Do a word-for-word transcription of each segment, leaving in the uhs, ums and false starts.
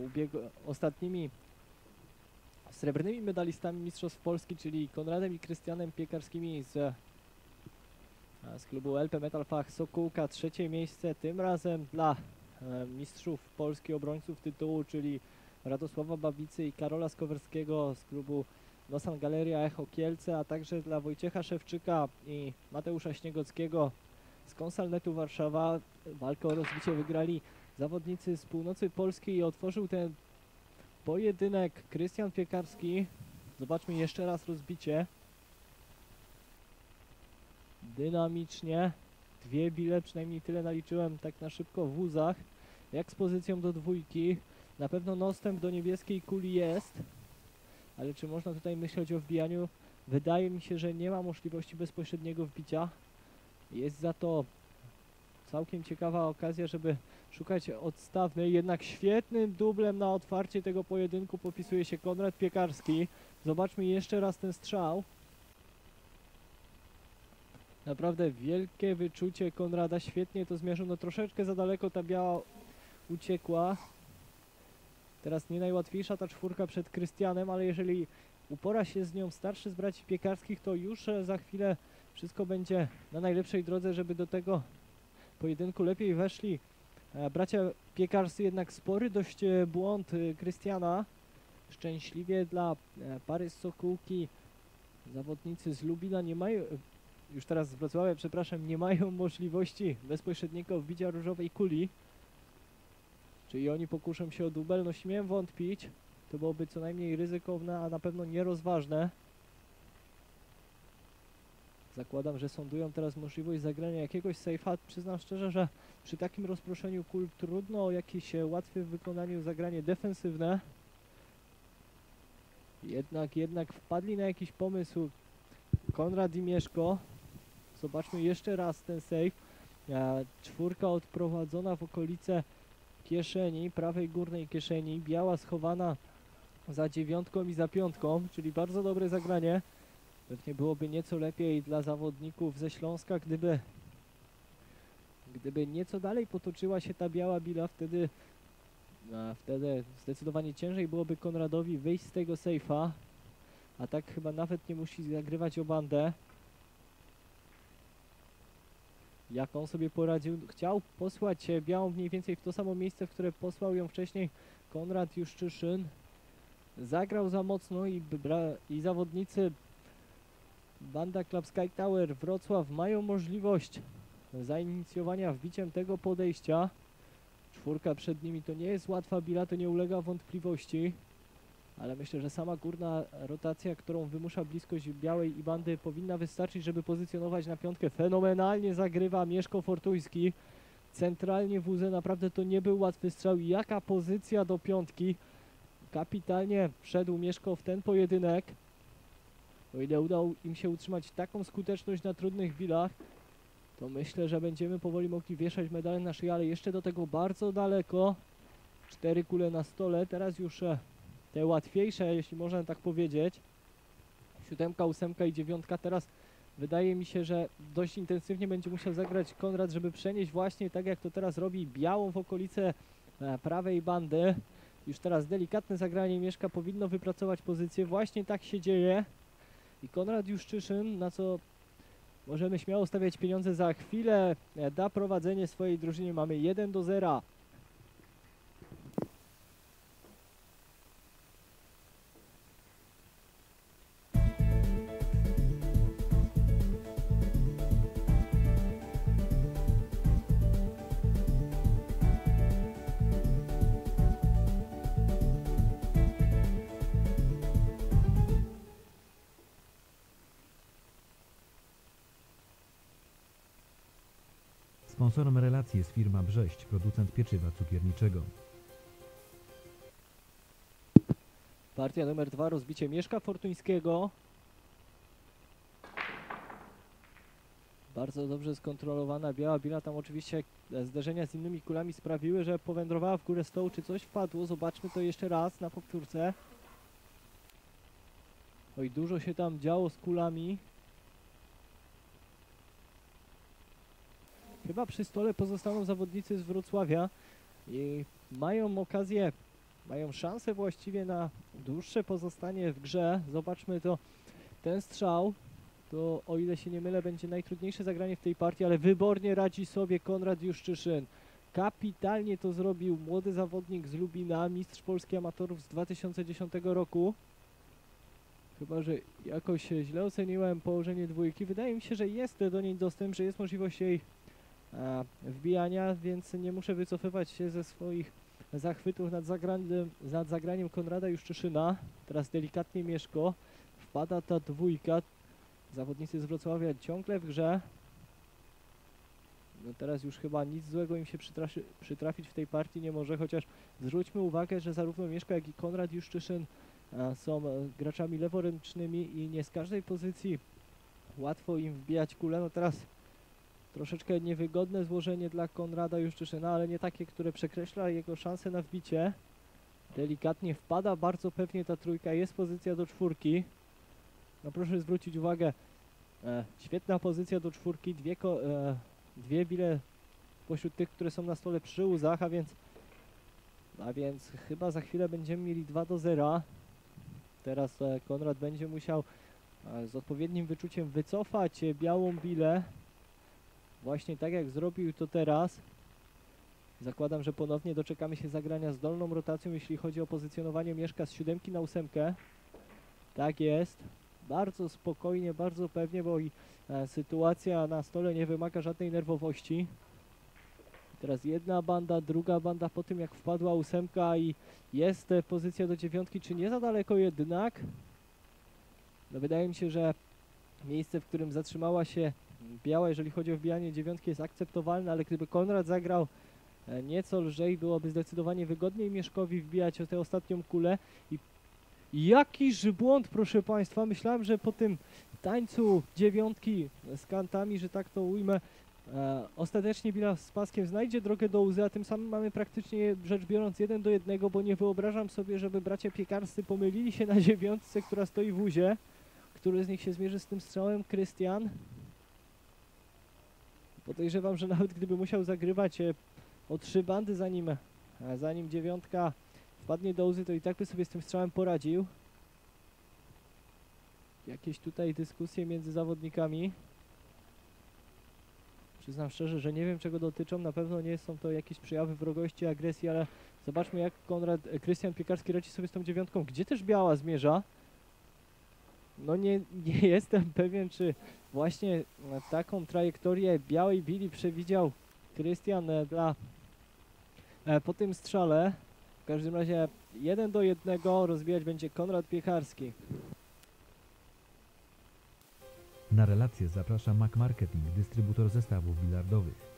ubieg- ostatnimi srebrnymi medalistami Mistrzostw Polski, czyli Konradem i Krystianem Piekarskimi z, e, z klubu L P Metal Fach Sokółka. Trzecie miejsce tym razem dla e, mistrzów Polski, obrońców tytułu, czyli Radosława Babicy i Karola Skowerskiego z klubu Nosan Galeria Echo Kielce, a także dla Wojciecha Szewczyka i Mateusza Śniegockiego z Konsalnetu Warszawa. Walkę o rozbicie wygrali zawodnicy z północy Polski i otworzył ten pojedynek Krystian Piekarski. Zobaczmy jeszcze raz rozbicie. Dynamicznie. Dwie bile, przynajmniej tyle naliczyłem tak na szybko w wózach. Jak z pozycją do dwójki. Na pewno dostęp do niebieskiej kuli jest. Ale czy można tutaj myśleć o wbijaniu? Wydaje mi się, że nie ma możliwości bezpośredniego wbicia. Jest za to całkiem ciekawa okazja, żeby szukać odstawnej. Jednak świetnym dublem na otwarcie tego pojedynku popisuje się Konrad Piekarski. Zobaczmy jeszcze raz ten strzał. Naprawdę wielkie wyczucie Konrada. Świetnie to zmierzył. No troszeczkę za daleko ta biała uciekła. Teraz nie najłatwiejsza ta czwórka przed Krystianem, ale jeżeli upora się z nią starszy z braci Piekarskich, to już za chwilę wszystko będzie na najlepszej drodze, żeby do tego pojedynku lepiej weszli. E, bracia Piekarscy, jednak spory dość e, błąd e, Krystiana. Szczęśliwie dla e, pary z Sokółki zawodnicy z Lubina nie mają, już teraz z Wrocławia, przepraszam, nie mają możliwości bezpośredniego wbicia różowej kuli. Czyli oni pokuszą się o dubel. No śmiem wątpić. To byłoby co najmniej ryzykowne, a na pewno nierozważne. Zakładam, że sądują teraz możliwość zagrania jakiegoś safe'a. Przyznam szczerze, że przy takim rozproszeniu kul trudno o jakieś łatwe w wykonaniu zagranie defensywne. Jednak, jednak wpadli na jakiś pomysł Konrad i Mieszko. Zobaczmy jeszcze raz ten save. E, czwórka odprowadzona w okolice kieszeni, prawej górnej kieszeni. Biała schowana za dziewiątką i za piątką, czyli bardzo dobre zagranie. Pewnie byłoby nieco lepiej dla zawodników ze Śląska, gdyby gdyby nieco dalej potoczyła się ta biała bila, wtedy a wtedy zdecydowanie ciężej byłoby Konradowi wyjść z tego sejfa, a tak chyba nawet nie musi zagrywać o bandę. Jak on sobie poradził? Chciał posłać białą mniej więcej w to samo miejsce, w które posłał ją wcześniej Konrad Juszczyszyn. Zagrał za mocno i, i zawodnicy Banda Club Sky Tower Wrocław mają możliwość zainicjowania wbiciem tego podejścia. Czwórka przed nimi to nie jest łatwa bila, to nie ulega wątpliwości. Ale myślę, że sama górna rotacja, którą wymusza bliskość białej i bandy, powinna wystarczyć, żeby pozycjonować na piątkę. Fenomenalnie zagrywa Mieszko Fortuński. Centralnie w łzę, naprawdę to nie był łatwy strzał. Jaka pozycja do piątki. Kapitalnie wszedł Mieszko w ten pojedynek. O ile udało im się utrzymać taką skuteczność na trudnych bilach, to myślę, że będziemy powoli mogli wieszać medale na szyję, ale jeszcze do tego bardzo daleko. Cztery kule na stole, teraz już te łatwiejsze, jeśli można tak powiedzieć. Siódemka, ósemka i dziewiątka. Teraz wydaje mi się, że dość intensywnie będzie musiał zagrać Konrad, żeby przenieść właśnie tak jak to teraz robi białą w okolice prawej bandy. Już teraz delikatne zagranie Mieszka powinno wypracować pozycję. Właśnie tak się dzieje. I Konrad Juszczyszyn, na co możemy śmiało stawiać pieniądze, za chwilę da prowadzenie swojej drużynie. Mamy jeden do zera. Sponsorem relacji jest firma Brześć, producent pieczywa cukierniczego. Partia numer dwa, rozbicie Mieszka Fortuńskiego. Bardzo dobrze skontrolowana biała bila. Tam oczywiście zderzenia z innymi kulami sprawiły, że powędrowała w górę stołu. Czy coś wpadło? Zobaczmy to jeszcze raz na powtórce. Oj, dużo się tam działo z kulami. Chyba przy stole pozostaną zawodnicy z Wrocławia i mają okazję mają szansę właściwie na dłuższe pozostanie w grze. Zobaczmy to, ten strzał, to o ile się nie mylę będzie najtrudniejsze zagranie w tej partii, ale wybornie radzi sobie Konrad Juszczyszyn. Kapitalnie to zrobił młody zawodnik z Lubina, mistrz Polski amatorów z dwa tysiące dziesiątego roku. Chyba że jakoś źle oceniłem położenie dwójki. Wydaje mi się, że jest do niej dostęp, że jest możliwość jej a, wbijania, więc nie muszę wycofywać się ze swoich zachwytów nad zagraniem, nad zagraniem Konrada Juszczyszyna. Teraz delikatnie Mieszko. Wpada ta dwójka. Zawodnicy z Wrocławia ciągle w grze. No teraz już chyba nic złego im się przytrafi, przytrafić w tej partii nie może, chociaż zwróćmy uwagę, że zarówno Mieszko, jak i Konrad Juszczyszyn a, są a, graczami leworęcznymi i nie z każdej pozycji łatwo im wbijać kulę. No teraz troszeczkę niewygodne złożenie dla Konrada Juszczyszyna, ale nie takie, które przekreśla jego szanse na wbicie. Delikatnie wpada, bardzo pewnie ta trójka, jest pozycja do czwórki. No proszę zwrócić uwagę, e, świetna pozycja do czwórki, dwie, ko, e, dwie bile pośród tych, które są na stole przy łzach, a więc, a więc chyba za chwilę będziemy mieli dwa do zera. Teraz e, Konrad będzie musiał e, z odpowiednim wyczuciem wycofać e, białą bilę. Właśnie tak jak zrobił to teraz. Zakładam, że ponownie doczekamy się zagrania z dolną rotacją, jeśli chodzi o pozycjonowanie Mieszka z siódemki na ósemkę. Tak jest. Bardzo spokojnie, bardzo pewnie, bo i e, sytuacja na stole nie wymaga żadnej nerwowości. Teraz jedna banda, druga banda po tym jak wpadła ósemka i jest e, pozycja do dziewiątki, czy nie za daleko jednak? No wydaje mi się, że miejsce, w którym zatrzymała się biała, jeżeli chodzi o wbijanie dziewiątki, jest akceptowalne, ale gdyby Konrad zagrał e, nieco lżej, byłoby zdecydowanie wygodniej Mieszkowi wbijać o tę ostatnią kulę. I jakiż błąd, proszę Państwa, myślałem, że po tym tańcu dziewiątki z kantami, że tak to ujmę, e, ostatecznie bila z paskiem znajdzie drogę do łzy, a tym samym mamy praktycznie rzecz biorąc jeden do jednego, bo nie wyobrażam sobie, żeby bracia piekarscy pomylili się na dziewiątce, która stoi w łuzie. Który z nich się zmierzy z tym strzałem? Krystian. Podejrzewam, że nawet gdyby musiał zagrywać e, o trzy bandy zanim, e, zanim dziewiątka wpadnie do łzy, to i tak by sobie z tym strzałem poradził. Jakieś tutaj dyskusje między zawodnikami. Przyznam szczerze, że nie wiem czego dotyczą. Na pewno nie są to jakieś przejawy wrogości, agresji, ale zobaczmy jak Konrad, e, Krystian Piekarski radzi sobie z tą dziewiątką. Gdzie też biała zmierza? No nie, nie jestem pewien, czy właśnie taką trajektorię białej bili przewidział Krystian e, dla e, po tym strzale. W każdym razie jeden do jednego rozbijać będzie Konrad Piekarski. Na relację zaprasza Mac Marketing, dystrybutor zestawów bilardowych.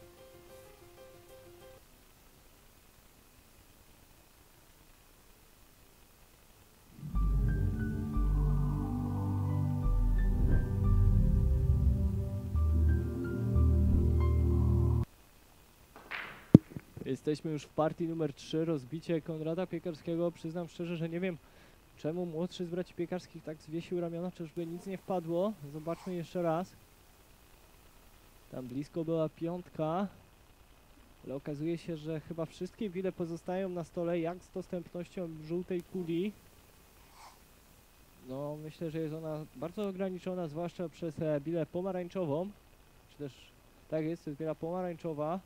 Jesteśmy już w partii numer trzy, rozbicie Konrada Piekarskiego. Przyznam szczerze, że nie wiem czemu młodszy z braci Piekarskich tak zwiesił ramiona, czyżby nic nie wpadło. Zobaczmy jeszcze raz. Tam blisko była piątka, ale okazuje się, że chyba wszystkie bile pozostają na stole. Jak z dostępnością żółtej kuli? No myślę, że jest ona bardzo ograniczona, zwłaszcza przez e, bilę pomarańczową. Czy też, tak jest, to jest biela pomarańczowa.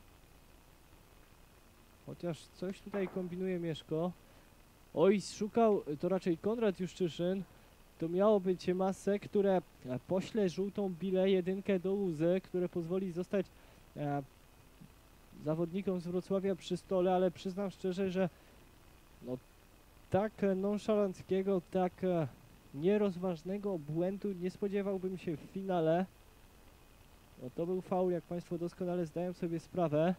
Chociaż coś tutaj kombinuje Mieszko. Oj, szukał, to raczej Konrad Juszczyszyn. To miało być masę, które pośle żółtą bilę, jedynkę do łzy, które pozwoli zostać e, zawodnikom z Wrocławia przy stole, ale przyznam szczerze, że no tak nonszalanckiego, tak e, nierozważnego błędu nie spodziewałbym się w finale. No to był faul, jak Państwo doskonale zdają sobie sprawę.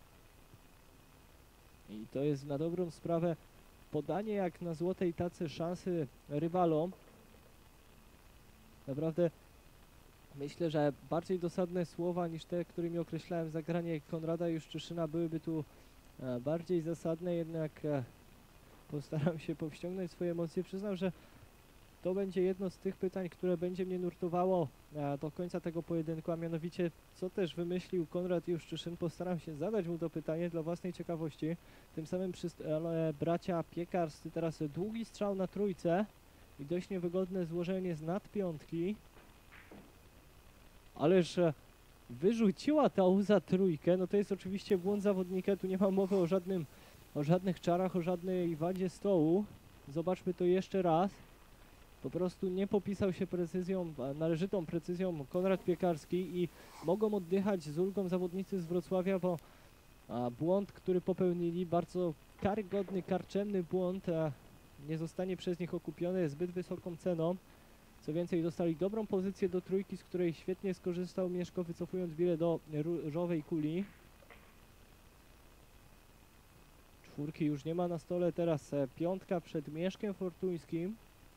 I to jest na dobrą sprawę podanie jak na złotej tacy szansy rywalom. Naprawdę myślę, że bardziej dosadne słowa niż te, którymi określałem zagranie Konrada Juszczyszyna byłyby tu e, bardziej zasadne, jednak e, postaram się powściągnąć swoje emocje. Przyznam, że to będzie jedno z tych pytań, które będzie mnie nurtowało e, do końca tego pojedynku, a mianowicie co też wymyślił Konrad Juszczyszyn. Postaram się zadać mu to pytanie dla własnej ciekawości. Tym samym przyst- ale bracia piekarscy teraz długi strzał na trójce i dość niewygodne złożenie z nadpiątki. Ależ e, wyrzuciła ta łza trójkę, no to jest oczywiście błąd zawodnika, tu nie ma mowy o żadnym, o żadnych czarach, o żadnej wadzie stołu. Zobaczmy to jeszcze raz. Po prostu nie popisał się precyzją, e, należytą precyzją Konrad Piekarski i mogą oddychać z ulgą zawodnicy z Wrocławia, bo a, błąd, który popełnili, bardzo karygodny, karczemny błąd, a, nie zostanie przez nich okupiony zbyt wysoką ceną. Co więcej, dostali dobrą pozycję do trójki, z której świetnie skorzystał Mieszko, wycofując bilę do różowej kuli. Czwórki już nie ma na stole, teraz e, piątka przed Mieszkiem Fortuńskim.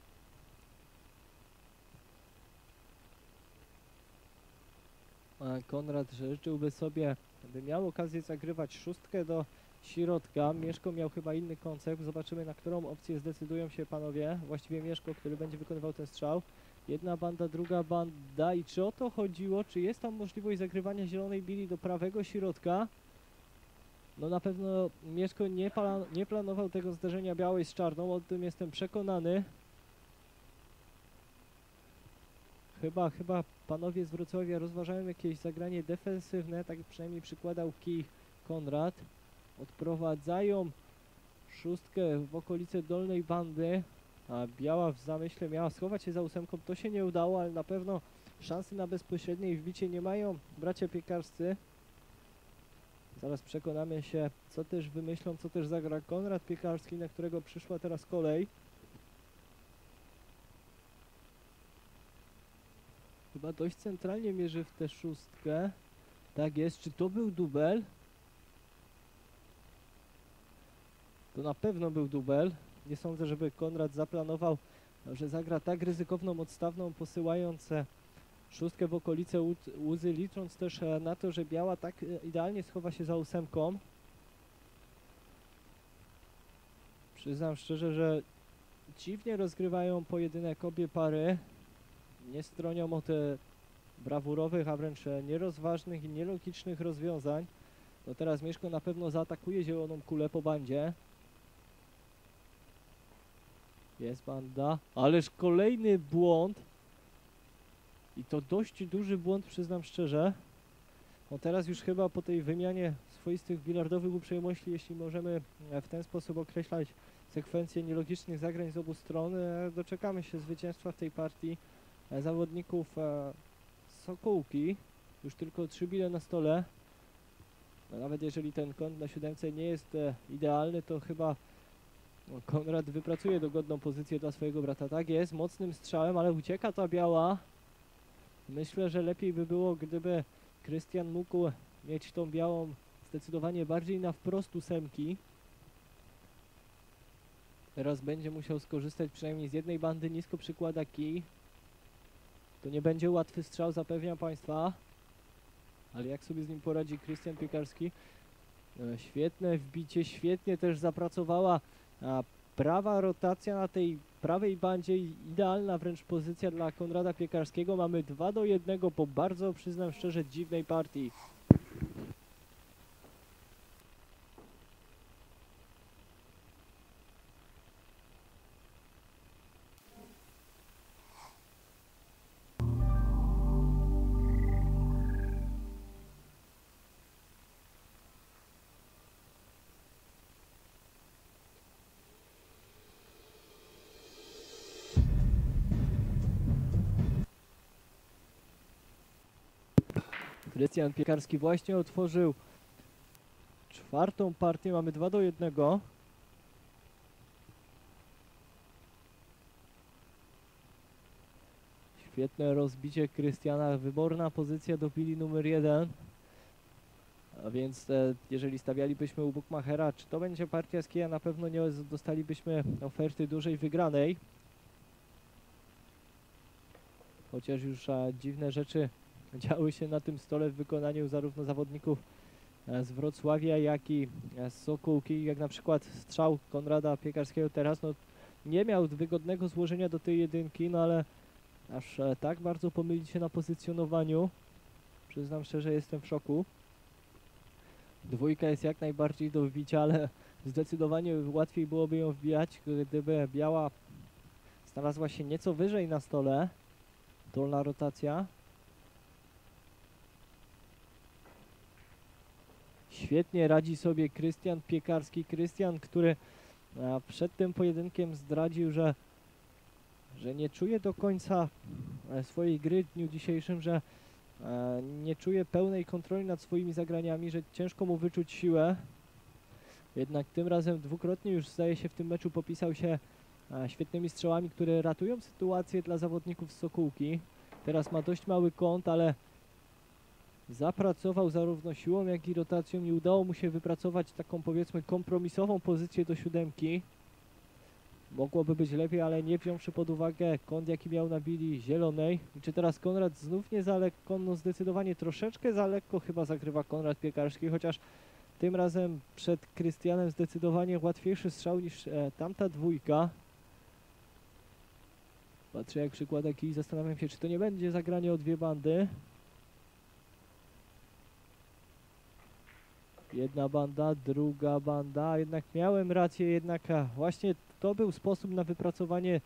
A Konrad życzyłby sobie, by miał okazję zagrywać szóstkę do środka. Mieszko miał chyba inny koncept. Zobaczymy, na którą opcję zdecydują się panowie. Właściwie Mieszko, który będzie wykonywał ten strzał. Jedna banda, druga banda. I czy o to chodziło? Czy jest tam możliwość zagrywania zielonej bili do prawego środka? No na pewno Mieszko nie, pala, nie planował tego zderzenia białej z czarną. O tym jestem przekonany. Chyba, chyba panowie z Wrocławia rozważają jakieś zagranie defensywne. Tak przynajmniej przykładał kij Konrad. Odprowadzają szóstkę w okolice dolnej bandy, a biała w zamyśle miała schować się za ósemką. To się nie udało, ale na pewno szansy na bezpośrednie wbicie nie mają bracia piekarscy. Zaraz przekonamy się, co też wymyślą, co też zagra Konrad Piekarski, na którego przyszła teraz kolej. Chyba dość centralnie mierzy w tę szóstkę. Tak jest. Czy to był dubel? To na pewno był dubel. Nie sądzę, żeby Konrad zaplanował, że zagra tak ryzykowną odstawną, posyłając szóstkę w okolice łzy, licząc też na to, że biała tak idealnie schowa się za ósemką. Przyznam szczerze, że dziwnie rozgrywają pojedynek obie pary. Nie stronią od brawurowych, a wręcz nierozważnych i nielogicznych rozwiązań. No teraz Mieszko na pewno zaatakuje zieloną kulę po bandzie. Jest banda. Ależ kolejny błąd. I to dość duży błąd, przyznam szczerze. No teraz już chyba po tej wymianie swoistych bilardowych uprzejmości, jeśli możemy w ten sposób określać sekwencję nielogicznych zagrań z obu stron, doczekamy się zwycięstwa w tej partii zawodników Sokółki. Już tylko trzy bile na stole. No nawet jeżeli ten kąt na siódemce nie jest idealny, to chyba no, Konrad wypracuje dogodną pozycję dla swojego brata. Tak jest, mocnym strzałem, ale ucieka ta biała. Myślę, że lepiej by było, gdyby Krystian mógł mieć tą białą zdecydowanie bardziej na wprost ósemki. Teraz będzie musiał skorzystać przynajmniej z jednej bandy, nisko przykłada kij. To nie będzie łatwy strzał, zapewniam państwa. Ale jak sobie z nim poradzi Krystian Piekarski? E, świetne wbicie, świetnie też zapracowała a, prawa rotacja na tej prawej bandzie. Idealna wręcz pozycja dla Konrada Piekarskiego. Mamy dwa do jednego po bardzo, przyznam szczerze, dziwnej partii. Krystian Piekarski właśnie otworzył czwartą partię. Mamy dwa do jednego. Świetne rozbicie Krystiana. Wyborna pozycja do bili numer jeden. A więc e, jeżeli stawialibyśmy u Bookmachera, czy to będzie partia z kija, na pewno nie dostalibyśmy oferty dużej wygranej. Chociaż już a, dziwne rzeczy działy się na tym stole w wykonaniu zarówno zawodników z Wrocławia, jak i z Sokółki, jak na przykład strzał Konrada Piekarskiego teraz. No, nie miał wygodnego złożenia do tej jedynki, no ale aż e, tak bardzo pomylić się na pozycjonowaniu. Przyznam szczerze, jestem w szoku. Dwójka jest jak najbardziej do wbicia, ale zdecydowanie łatwiej byłoby ją wbijać, gdyby biała znalazła się nieco wyżej na stole. Dolna rotacja. Świetnie radzi sobie Krystian Piekarski. Krystian, który a, przed tym pojedynkiem zdradził, że, że nie czuje do końca e, swojej gry w dniu dzisiejszym, że e, nie czuje pełnej kontroli nad swoimi zagraniami, że ciężko mu wyczuć siłę. Jednak tym razem dwukrotnie już zdaje się w tym meczu popisał się a, świetnymi strzałami, które ratują sytuację dla zawodników z Sokółki. Teraz ma dość mały kąt, ale zapracował zarówno siłą, jak i rotacją i udało mu się wypracować taką, powiedzmy, kompromisową pozycję do siódemki. Mogłoby być lepiej, ale nie wziąwszy pod uwagę kąt, jaki miał na bili zielonej. I czy teraz Konrad znów nie za lekko? No zdecydowanie troszeczkę za lekko chyba zagrywa Konrad Piekarski, chociaż tym razem przed Krystianem zdecydowanie łatwiejszy strzał niż e, tamta dwójka. Patrzę jak przykłada kij, zastanawiam się, czy to nie będzie zagranie o dwie bandy. Jedna banda, druga banda, jednak miałem rację, jednak a, właśnie to był sposób na wypracowanie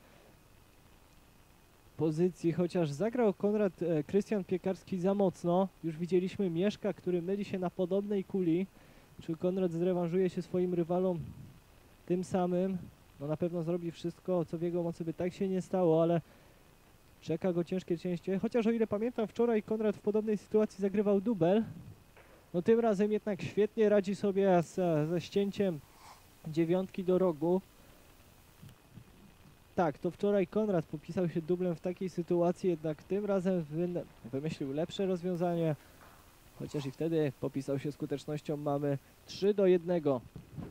pozycji, chociaż zagrał Konrad e, Krystian Piekarski za mocno. Już widzieliśmy Mieszka, który myli się na podobnej kuli. Czy Konrad zrewanżuje się swoim rywalom tym samym? No na pewno zrobi wszystko, co w jego mocy, by tak się nie stało, ale czeka go ciężkie cięcie. Chociaż o ile pamiętam, wczoraj Konrad w podobnej sytuacji zagrywał dubel. No tym razem jednak świetnie radzi sobie z, ze ścięciem dziewiątki do rogu. Tak, to wczoraj Konrad popisał się dublem w takiej sytuacji, jednak tym razem wy, wymyślił lepsze rozwiązanie. Chociaż i wtedy popisał się skutecznością. Mamy trzy do jednego.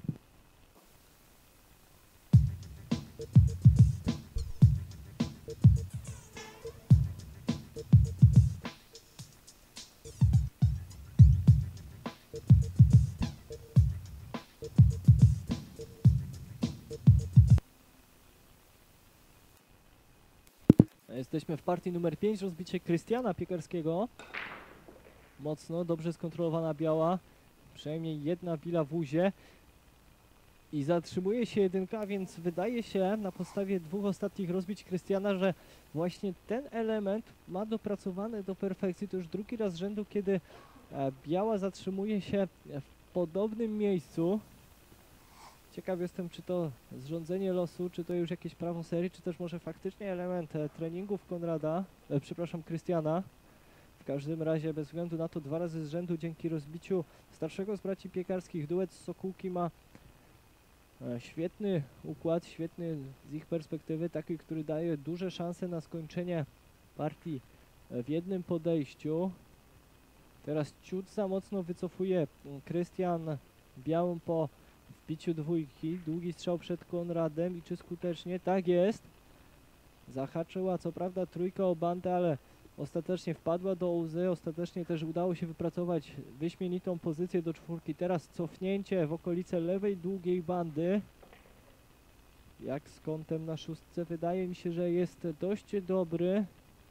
Jesteśmy w partii numer pięć, rozbicie Krystiana Piekarskiego. Mocno, dobrze skontrolowana biała. Przynajmniej jedna bila w uzie. I zatrzymuje się jedynka, więc wydaje się na podstawie dwóch ostatnich rozbić Krystiana, że właśnie ten element ma dopracowany do perfekcji. To już drugi raz z rzędu, kiedy e, biała zatrzymuje się w podobnym miejscu. Ciekaw jestem, czy to zrządzenie losu, czy to już jakieś prawo serii, czy też może faktycznie element e, treningów Konrada, e, przepraszam, Krystiana. W każdym razie, bez względu na to, dwa razy z rzędu dzięki rozbiciu starszego z braci Piekarskich duet z Sokółki ma e, świetny układ, świetny z ich perspektywy, taki, który daje duże szanse na skończenie partii e, w jednym podejściu. Teraz ciut za mocno wycofuje Krystian białą po wbiciu dwójki. Długi strzał przed Konradem i czy skutecznie? Tak jest. Zahaczyła co prawda trójka o bandę, ale ostatecznie wpadła do łzy. Ostatecznie też udało się wypracować wyśmienitą pozycję do czwórki. Teraz cofnięcie w okolice lewej długiej bandy. Jak z kątem na szóstce? Wydaje mi się, że jest dość dobry.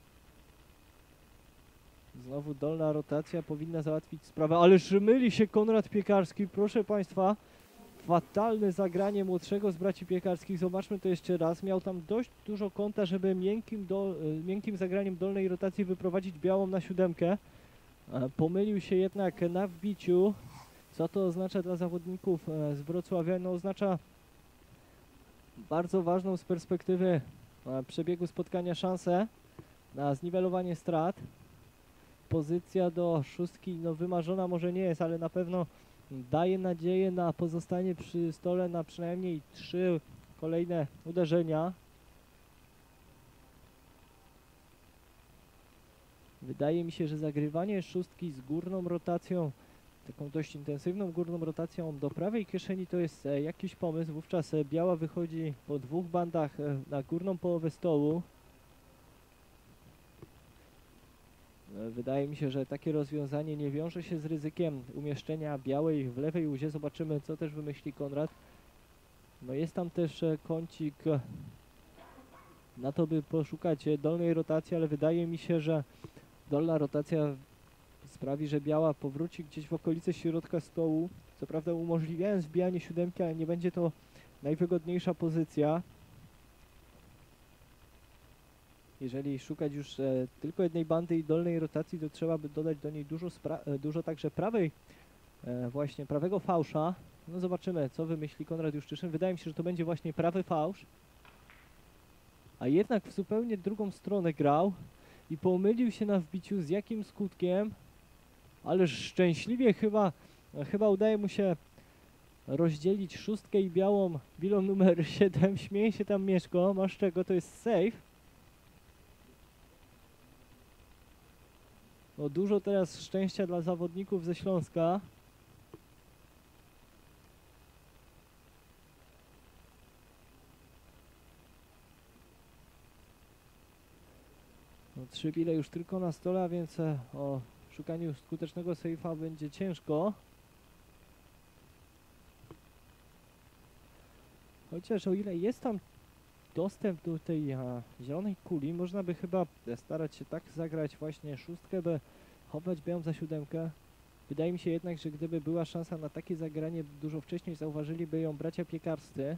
Znowu dolna rotacja powinna załatwić sprawę, ależ myli się Konrad Piekarski, proszę Państwa. Fatalne zagranie młodszego z braci Piekarskich. Zobaczmy to jeszcze raz. Miał tam dość dużo kąta, żeby miękkim, do, miękkim zagraniem dolnej rotacji wyprowadzić białą na siódemkę. Pomylił się jednak na wbiciu. Co to oznacza dla zawodników z Wrocławia? No oznacza bardzo ważną z perspektywy przebiegu spotkania szansę na zniwelowanie strat. Pozycja do szóstki no wymarzona może nie jest, ale na pewno daje nadzieję na pozostanie przy stole na przynajmniej trzy kolejne uderzenia. Wydaje mi się, że zagrywanie szóstki z górną rotacją, taką dość intensywną górną rotacją do prawej kieszeni to jest e, jakiś pomysł. Wówczas e, biała wychodzi po dwóch bandach e, na górną połowę stołu. Wydaje mi się, że takie rozwiązanie nie wiąże się z ryzykiem umieszczenia białej w lewej łuzie. Zobaczymy, co też wymyśli Konrad. No jest tam też e, kącik e, na to, by poszukać e, dolnej rotacji, ale wydaje mi się, że dolna rotacja sprawi, że biała powróci gdzieś w okolice środka stołu. Co prawda umożliwiając wbijanie siódemki, ale nie będzie to najwygodniejsza pozycja. Jeżeli szukać już e, tylko jednej bandy i dolnej rotacji, to trzeba by dodać do niej dużo, e, dużo także prawej, e, właśnie prawego fałsza. No zobaczymy, co wymyśli Konrad Juszczyszyn. Wydaje mi się, że to będzie właśnie prawy fałsz. A jednak w zupełnie drugą stronę grał i pomylił się na wbiciu, z jakim skutkiem. Ależ szczęśliwie chyba, chyba udaje mu się rozdzielić szóstkę i białą bilą numer siedem. Śmieje się tam Mieszko, masz czego, to jest safe. No dużo teraz szczęścia dla zawodników ze Śląska. No, trzy bile już tylko na stole, a więc e, o szukaniu skutecznego safe'a będzie ciężko. Chociaż o ile jest tam dostęp do tej a, zielonej kuli, można by chyba starać się tak zagrać właśnie szóstkę, by chować białą za siódemkę. Wydaje mi się jednak, że gdyby była szansa na takie zagranie, dużo wcześniej zauważyliby ją bracia piekarscy.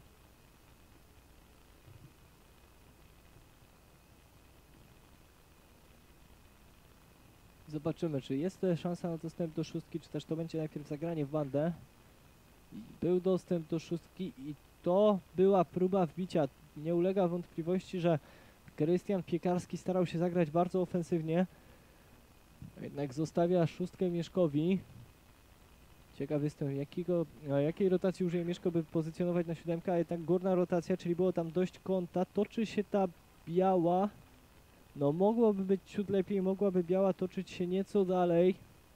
Zobaczymy, czy jest szansa na dostęp do szóstki, czy też to będzie najpierw zagranie w bandę. Był dostęp do szóstki i to była próba wbicia. Nie ulega wątpliwości, że Krystian Piekarski starał się zagrać bardzo ofensywnie. Jednak zostawia szóstkę Mieszkowi. Ciekaw jestem, jakiego, jakiej rotacji użyje Mieszko, by pozycjonować na siódemkę, a jednak górna rotacja, czyli było tam dość kąta. Toczy się ta biała. No mogłoby być ciut lepiej, mogłaby biała toczyć się nieco dalej.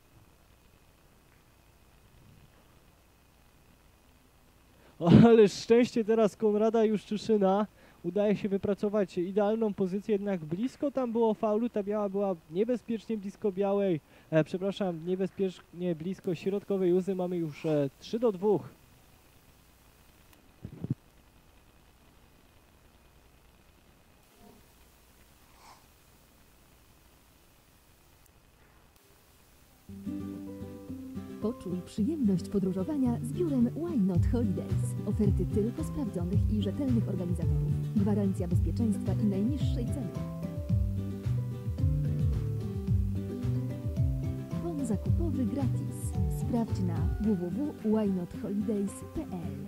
O, ale szczęście teraz Konrada Juszczyszyna. Udaje się wypracować idealną pozycję, jednak blisko tam było faulu. Ta biała była niebezpiecznie blisko białej. E, przepraszam, niebezpiecznie blisko środkowej łzy. Mamy już e, trzy do dwóch. Poczuj przyjemność podróżowania z biurem Why Not Holidays. Oferty tylko sprawdzonych i rzetelnych organizatorów. Gwarancja bezpieczeństwa i najniższej ceny. Bon zakupowy gratis. Sprawdź na w w w kropka why not holidays kropka p l.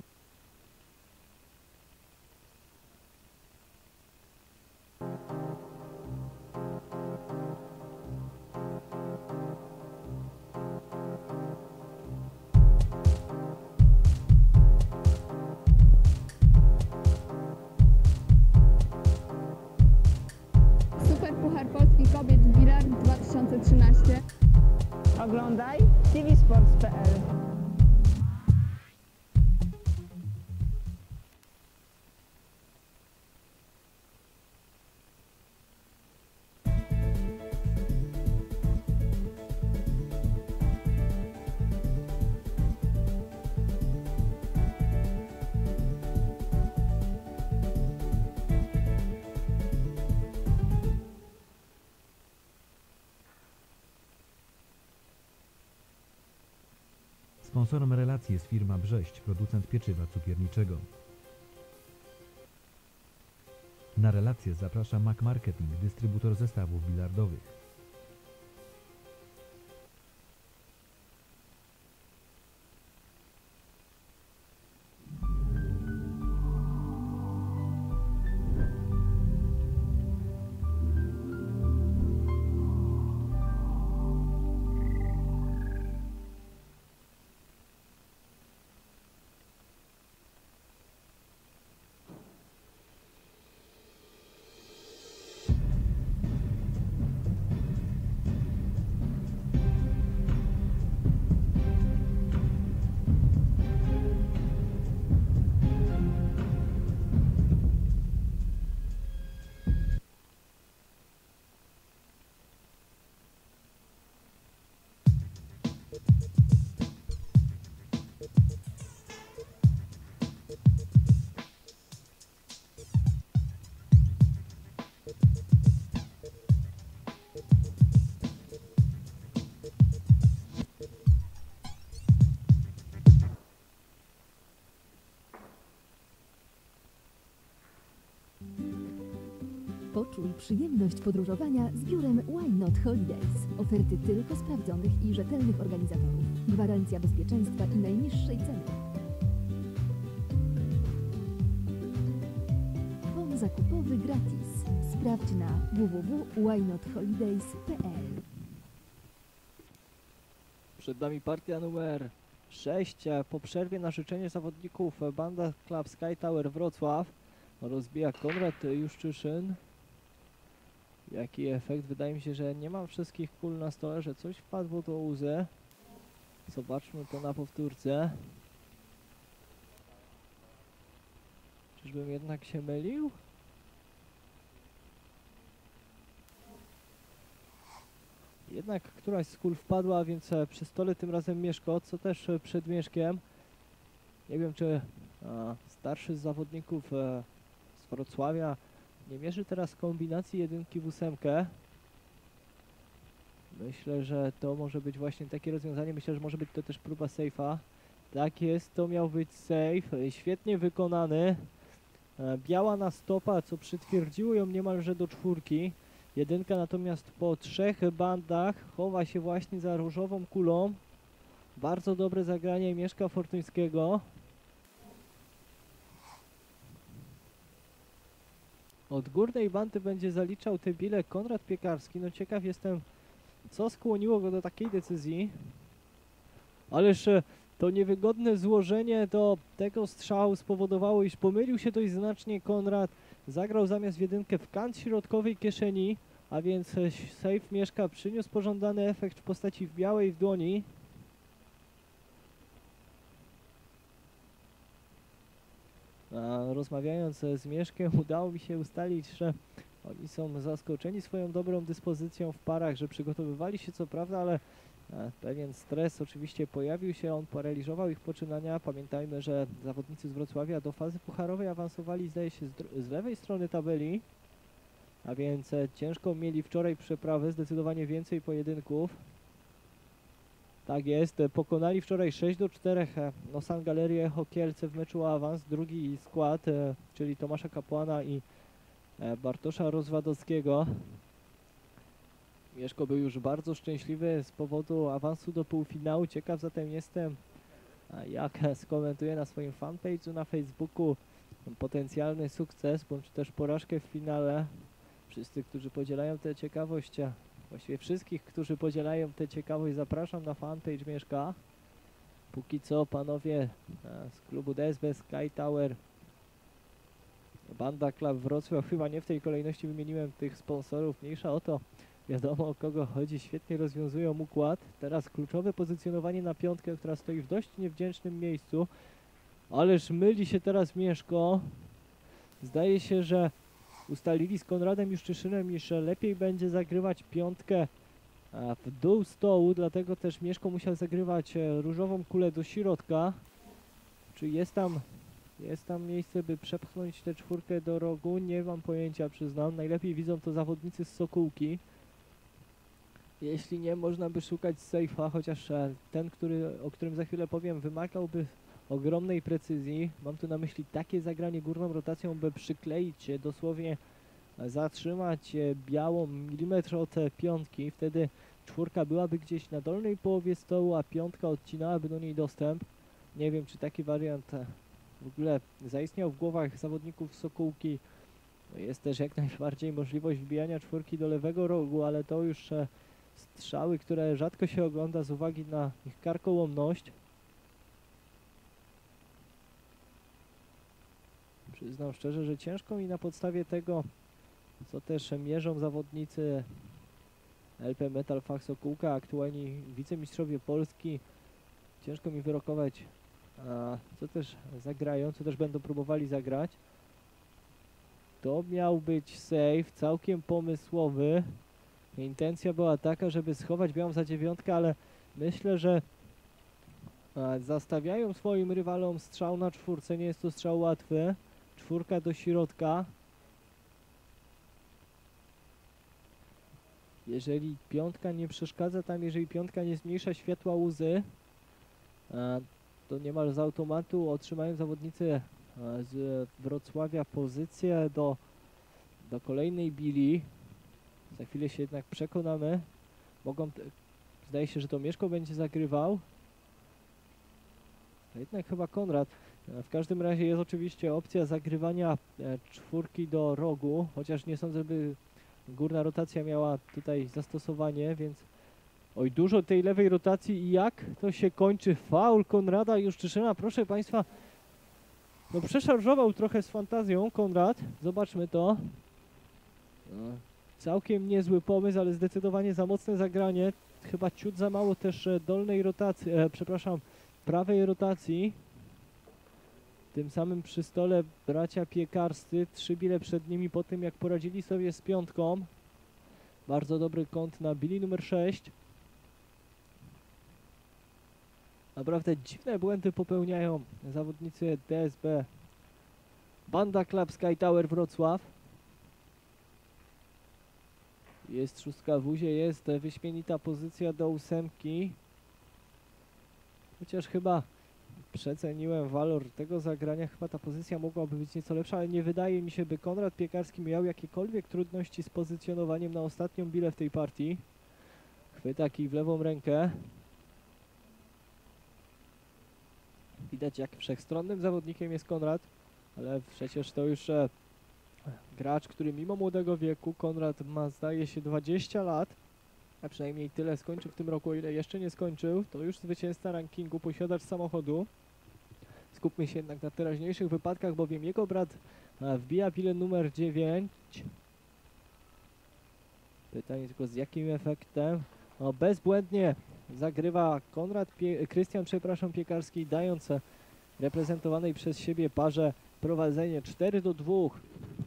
Puchar Polski Kobiet w Billard dwa tysiące trzynaście. Oglądaj t v sports kropka p l. Sponsorem relacji jest firma Brześć, producent pieczywa cukierniczego. Na relację zaprasza Mac Marketing, dystrybutor zestawów bilardowych. Poczuj przyjemność podróżowania z biurem Why Not Holidays. Oferty tylko sprawdzonych i rzetelnych organizatorów. Gwarancja bezpieczeństwa i najniższej ceny. Bon zakupowy gratis. Sprawdź na w w w kropka why not holidays kropka p l. Przed nami partia numer sześć. Po przerwie na życzenie zawodników Banda Club Sky Tower Wrocław rozbija Konrad Juszczyszyn. Jaki efekt? Wydaje mi się, że nie mam wszystkich kul na stole, że coś wpadło do łzy. Zobaczmy to na powtórce. Czyżbym jednak się mylił? Jednak któraś z kul wpadła, więc przy stole tym razem Mieszko, co też przed Mieszkiem. Nie wiem, czy a, starszy z zawodników e, z Wrocławia nie mierzy teraz kombinacji jedynki w ósemkę. Myślę, że to może być właśnie takie rozwiązanie. Myślę, że może być to też próba safe'a. Tak jest, to miał być safe. Świetnie wykonany. E, biała na stopa, co przytwierdziło ją niemalże do czwórki. Jedynka natomiast po trzech bandach chowa się właśnie za różową kulą. Bardzo dobre zagranie Mieszka Fortuńskiego. Od górnej bandy będzie zaliczał te bile Konrad Piekarski. No ciekaw jestem, co skłoniło go do takiej decyzji. Ależ to niewygodne złożenie do tego strzału spowodowało, iż pomylił się dość znacznie Konrad. Zagrał zamiast w jedynkę w kant środkowej kieszeni, a więc save Mieszka przyniósł pożądany efekt w postaci w białej w dłoni. A rozmawiając z Mieszkiem, udało mi się ustalić, że oni są zaskoczeni swoją dobrą dyspozycją w parach, że przygotowywali się co prawda, ale e, pewien stres oczywiście pojawił się, on paraliżował ich poczynania. Pamiętajmy, że zawodnicy z Wrocławia do fazy pucharowej awansowali, zdaje się, z, z lewej strony tabeli, a więc e, ciężko mieli wczoraj przeprawę, zdecydowanie więcej pojedynków. Tak jest, e, pokonali wczoraj sześć do czterech e, Nosan Galerię Echo Kielce w meczu o awans. Drugi skład, e, czyli Tomasza Kapłana i e, Bartosza Rozwadowskiego. Mieszko był już bardzo szczęśliwy z powodu awansu do półfinału. Ciekaw zatem jestem, jak skomentuje na swoim fanpage'u na Facebooku potencjalny sukces, bądź też porażkę w finale. Wszyscy, którzy podzielają tę ciekawość, a właściwie wszystkich, którzy podzielają tę ciekawość, zapraszam na fanpage Mieszka. Póki co panowie z klubu D S B Sky Tower, Banda Club Wrocław, chyba nie w tej kolejności wymieniłem tych sponsorów, mniejsza o to. Wiadomo, o kogo chodzi, świetnie rozwiązują układ. Teraz kluczowe pozycjonowanie na piątkę, która stoi w dość niewdzięcznym miejscu. Ależ myli się teraz Mieszko. Zdaje się, że ustalili z Konradem Juszczyszynem, iż lepiej będzie zagrywać piątkę w dół stołu, dlatego też Mieszko musiał zagrywać różową kulę do środka. Czy jest tam, jest tam miejsce, by przepchnąć tę czwórkę do rogu? Nie mam pojęcia, przyznam. Najlepiej widzą to zawodnicy z Sokółki. Jeśli nie, można by szukać safe'a, chociaż ten, który, o którym za chwilę powiem, wymagałby ogromnej precyzji. Mam tu na myśli takie zagranie górną rotacją, by przykleić, dosłownie zatrzymać białą milimetr od piątki. Wtedy czwórka byłaby gdzieś na dolnej połowie stołu, a piątka odcinałaby do niej dostęp. Nie wiem, czy taki wariant w ogóle zaistniał w głowach zawodników Sokółki. Jest też jak najbardziej możliwość wbijania czwórki do lewego rogu, ale to już strzały, które rzadko się ogląda z uwagi na ich karkołomność. Przyznam szczerze, że ciężko mi na podstawie tego, co też mierzą zawodnicy L P Metal Fach Sokółka, aktualni wicemistrzowie Polski, ciężko mi wyrokować, a co też zagrają, co też będą próbowali zagrać. To miał być save, całkiem pomysłowy. Intencja była taka, żeby schować białą za dziewiątkę, ale myślę, że a, zastawiają swoim rywalom strzał na czwórce. Nie jest to strzał łatwy. Czwórka do środka. Jeżeli piątka nie przeszkadza tam, jeżeli piątka nie zmniejsza światła łzy, a, to niemal z automatu otrzymają zawodnicy a, z Wrocławia pozycję do do kolejnej bili. Za chwilę się jednak przekonamy. Mogą, te, zdaje się, że to Mieszko będzie zagrywał. A jednak chyba Konrad. E, W każdym razie jest oczywiście opcja zagrywania e, czwórki do rogu, chociaż nie sądzę, by górna rotacja miała tutaj zastosowanie, więc oj, dużo tej lewej rotacji i jak to się kończy? Faul Konrada Juszczyszyna, proszę Państwa. No przeszarżował trochę z fantazją Konrad, zobaczmy to. No, całkiem niezły pomysł, ale zdecydowanie za mocne zagranie. Chyba ciut za mało też e, dolnej rotacji, e, przepraszam, prawej rotacji. Tym samym przy stole bracia piekarscy, trzy bile przed nimi po tym jak poradzili sobie z piątką. Bardzo dobry kąt na bili numer sześć. Naprawdę dziwne błędy popełniają zawodnicy D S B Banda Club Sky Tower Wrocław. Jest szóstka w uzie, jest wyśmienita pozycja do ósemki. Chociaż chyba przeceniłem walor tego zagrania, chyba ta pozycja mogłaby być nieco lepsza, ale nie wydaje mi się, by Konrad Piekarski miał jakiekolwiek trudności z pozycjonowaniem na ostatnią bilę w tej partii. Chwyta kij w lewą rękę. Widać, jak wszechstronnym zawodnikiem jest Konrad, ale przecież to już e, gracz, który mimo młodego wieku, Konrad ma zdaje się dwadzieścia lat, a przynajmniej tyle skończył w tym roku, o ile jeszcze nie skończył, to już zwycięzca rankingu, posiadacz samochodu. Skupmy się jednak na teraźniejszych wypadkach, bowiem jego brat e, wbija bilę numer dziewięć. Pytanie tylko z jakim efektem? No, bezbłędnie zagrywa Konrad, Pie Krystian, przepraszam, Piekarski, dając reprezentowanej przez siebie parze prowadzenie cztery do dwóch.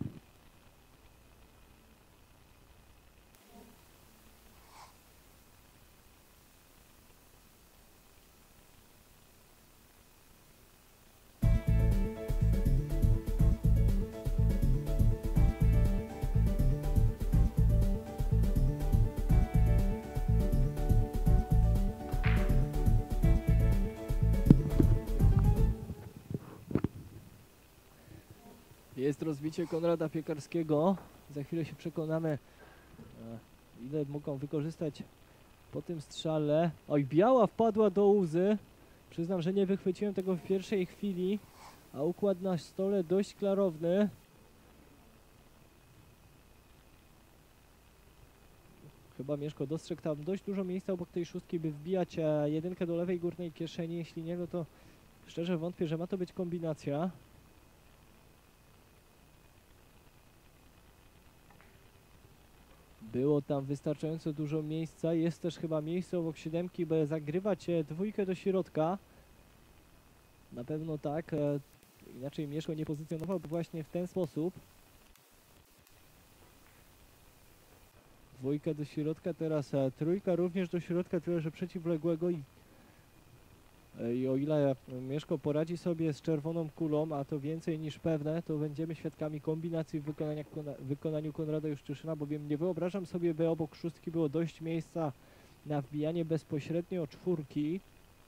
Jest rozbicie Konrada Piekarskiego. Za chwilę się przekonamy, e, ile mogą wykorzystać po tym strzale. Oj, biała wpadła do łzy. Przyznam, że nie wychwyciłem tego w pierwszej chwili, a układ na stole dość klarowny. Chyba Mieszko dostrzegł tam dość dużo miejsca obok tej szóstki, by wbijać e, jedynkę do lewej górnej kieszeni. Jeśli nie, no to szczerze wątpię, że ma to być kombinacja. Było tam wystarczająco dużo miejsca. Jest też chyba miejsce obok siódemki, by zagrywać e, dwójkę do środka. Na pewno tak. E, inaczej Mieszko nie pozycjonowałby właśnie w ten sposób. Dwójka do środka, teraz e, trójka również do środka, tyle że przeciwległego i, e, i o ile Mieszko poradzi sobie z czerwoną kulą, a to więcej niż pewne, to będziemy świadkami kombinacji w wykonaniu, w wykonaniu Konrada Juszczyszyna, bowiem nie wyobrażam sobie, by obok szóstki było dość miejsca na wbijanie bezpośrednio czwórki.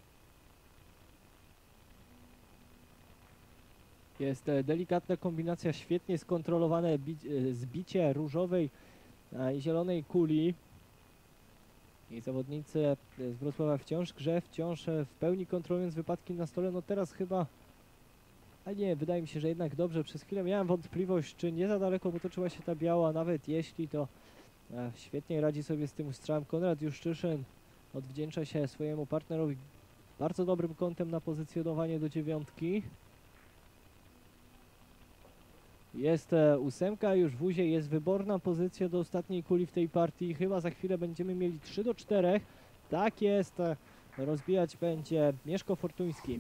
Jest e, delikatna kombinacja, świetnie skontrolowane bi e, zbicie różowej i zielonej kuli. I zawodnicy z Wrocławia wciąż w grze, wciąż w pełni kontrolując wypadki na stole. No teraz chyba, a nie, wydaje mi się, że jednak dobrze. Przez chwilę miałem wątpliwość, czy nie za daleko potoczyła się ta biała, nawet jeśli, to e, świetnie radzi sobie z tym strzałem Konrad Juszczyszyn. Odwdzięcza się swojemu partnerowi bardzo dobrym kątem na pozycjonowanie do dziewiątki. Jest e, ósemka już w uzie, jest wyborna pozycja do ostatniej kuli w tej partii. Chyba za chwilę będziemy mieli trzy do czterech. Tak jest, e, rozbijać będzie Mieszko Fortuński.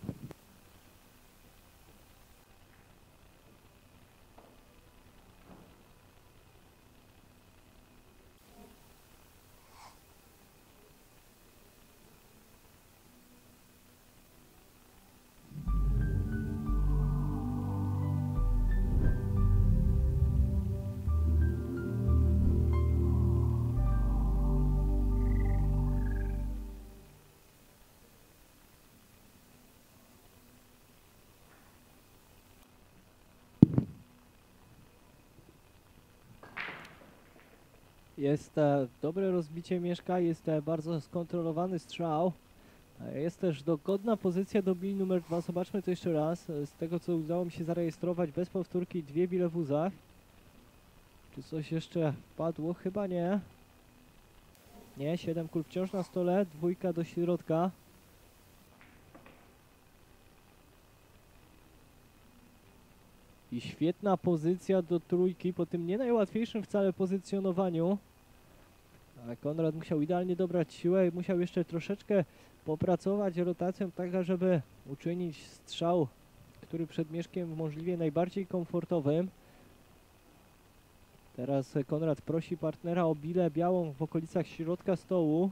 Jest e, dobre rozbicie Mieszka, jest e, bardzo skontrolowany strzał. E, jest też dogodna pozycja do bili numer dwa. Zobaczmy to jeszcze raz. E, z tego co udało mi się zarejestrować bez powtórki, dwie bile w łzach. Czy coś jeszcze wpadło? Chyba nie. Nie, siedem kul wciąż na stole, dwójka do środka. I świetna pozycja do trójki po tym nie najłatwiejszym wcale pozycjonowaniu. Ale Konrad musiał idealnie dobrać siłę i musiał jeszcze troszeczkę popracować rotacją tak, żeby uczynić strzał, który przed Mieszkiem możliwie najbardziej komfortowym. Teraz Konrad prosi partnera o bilę białą w okolicach środka stołu.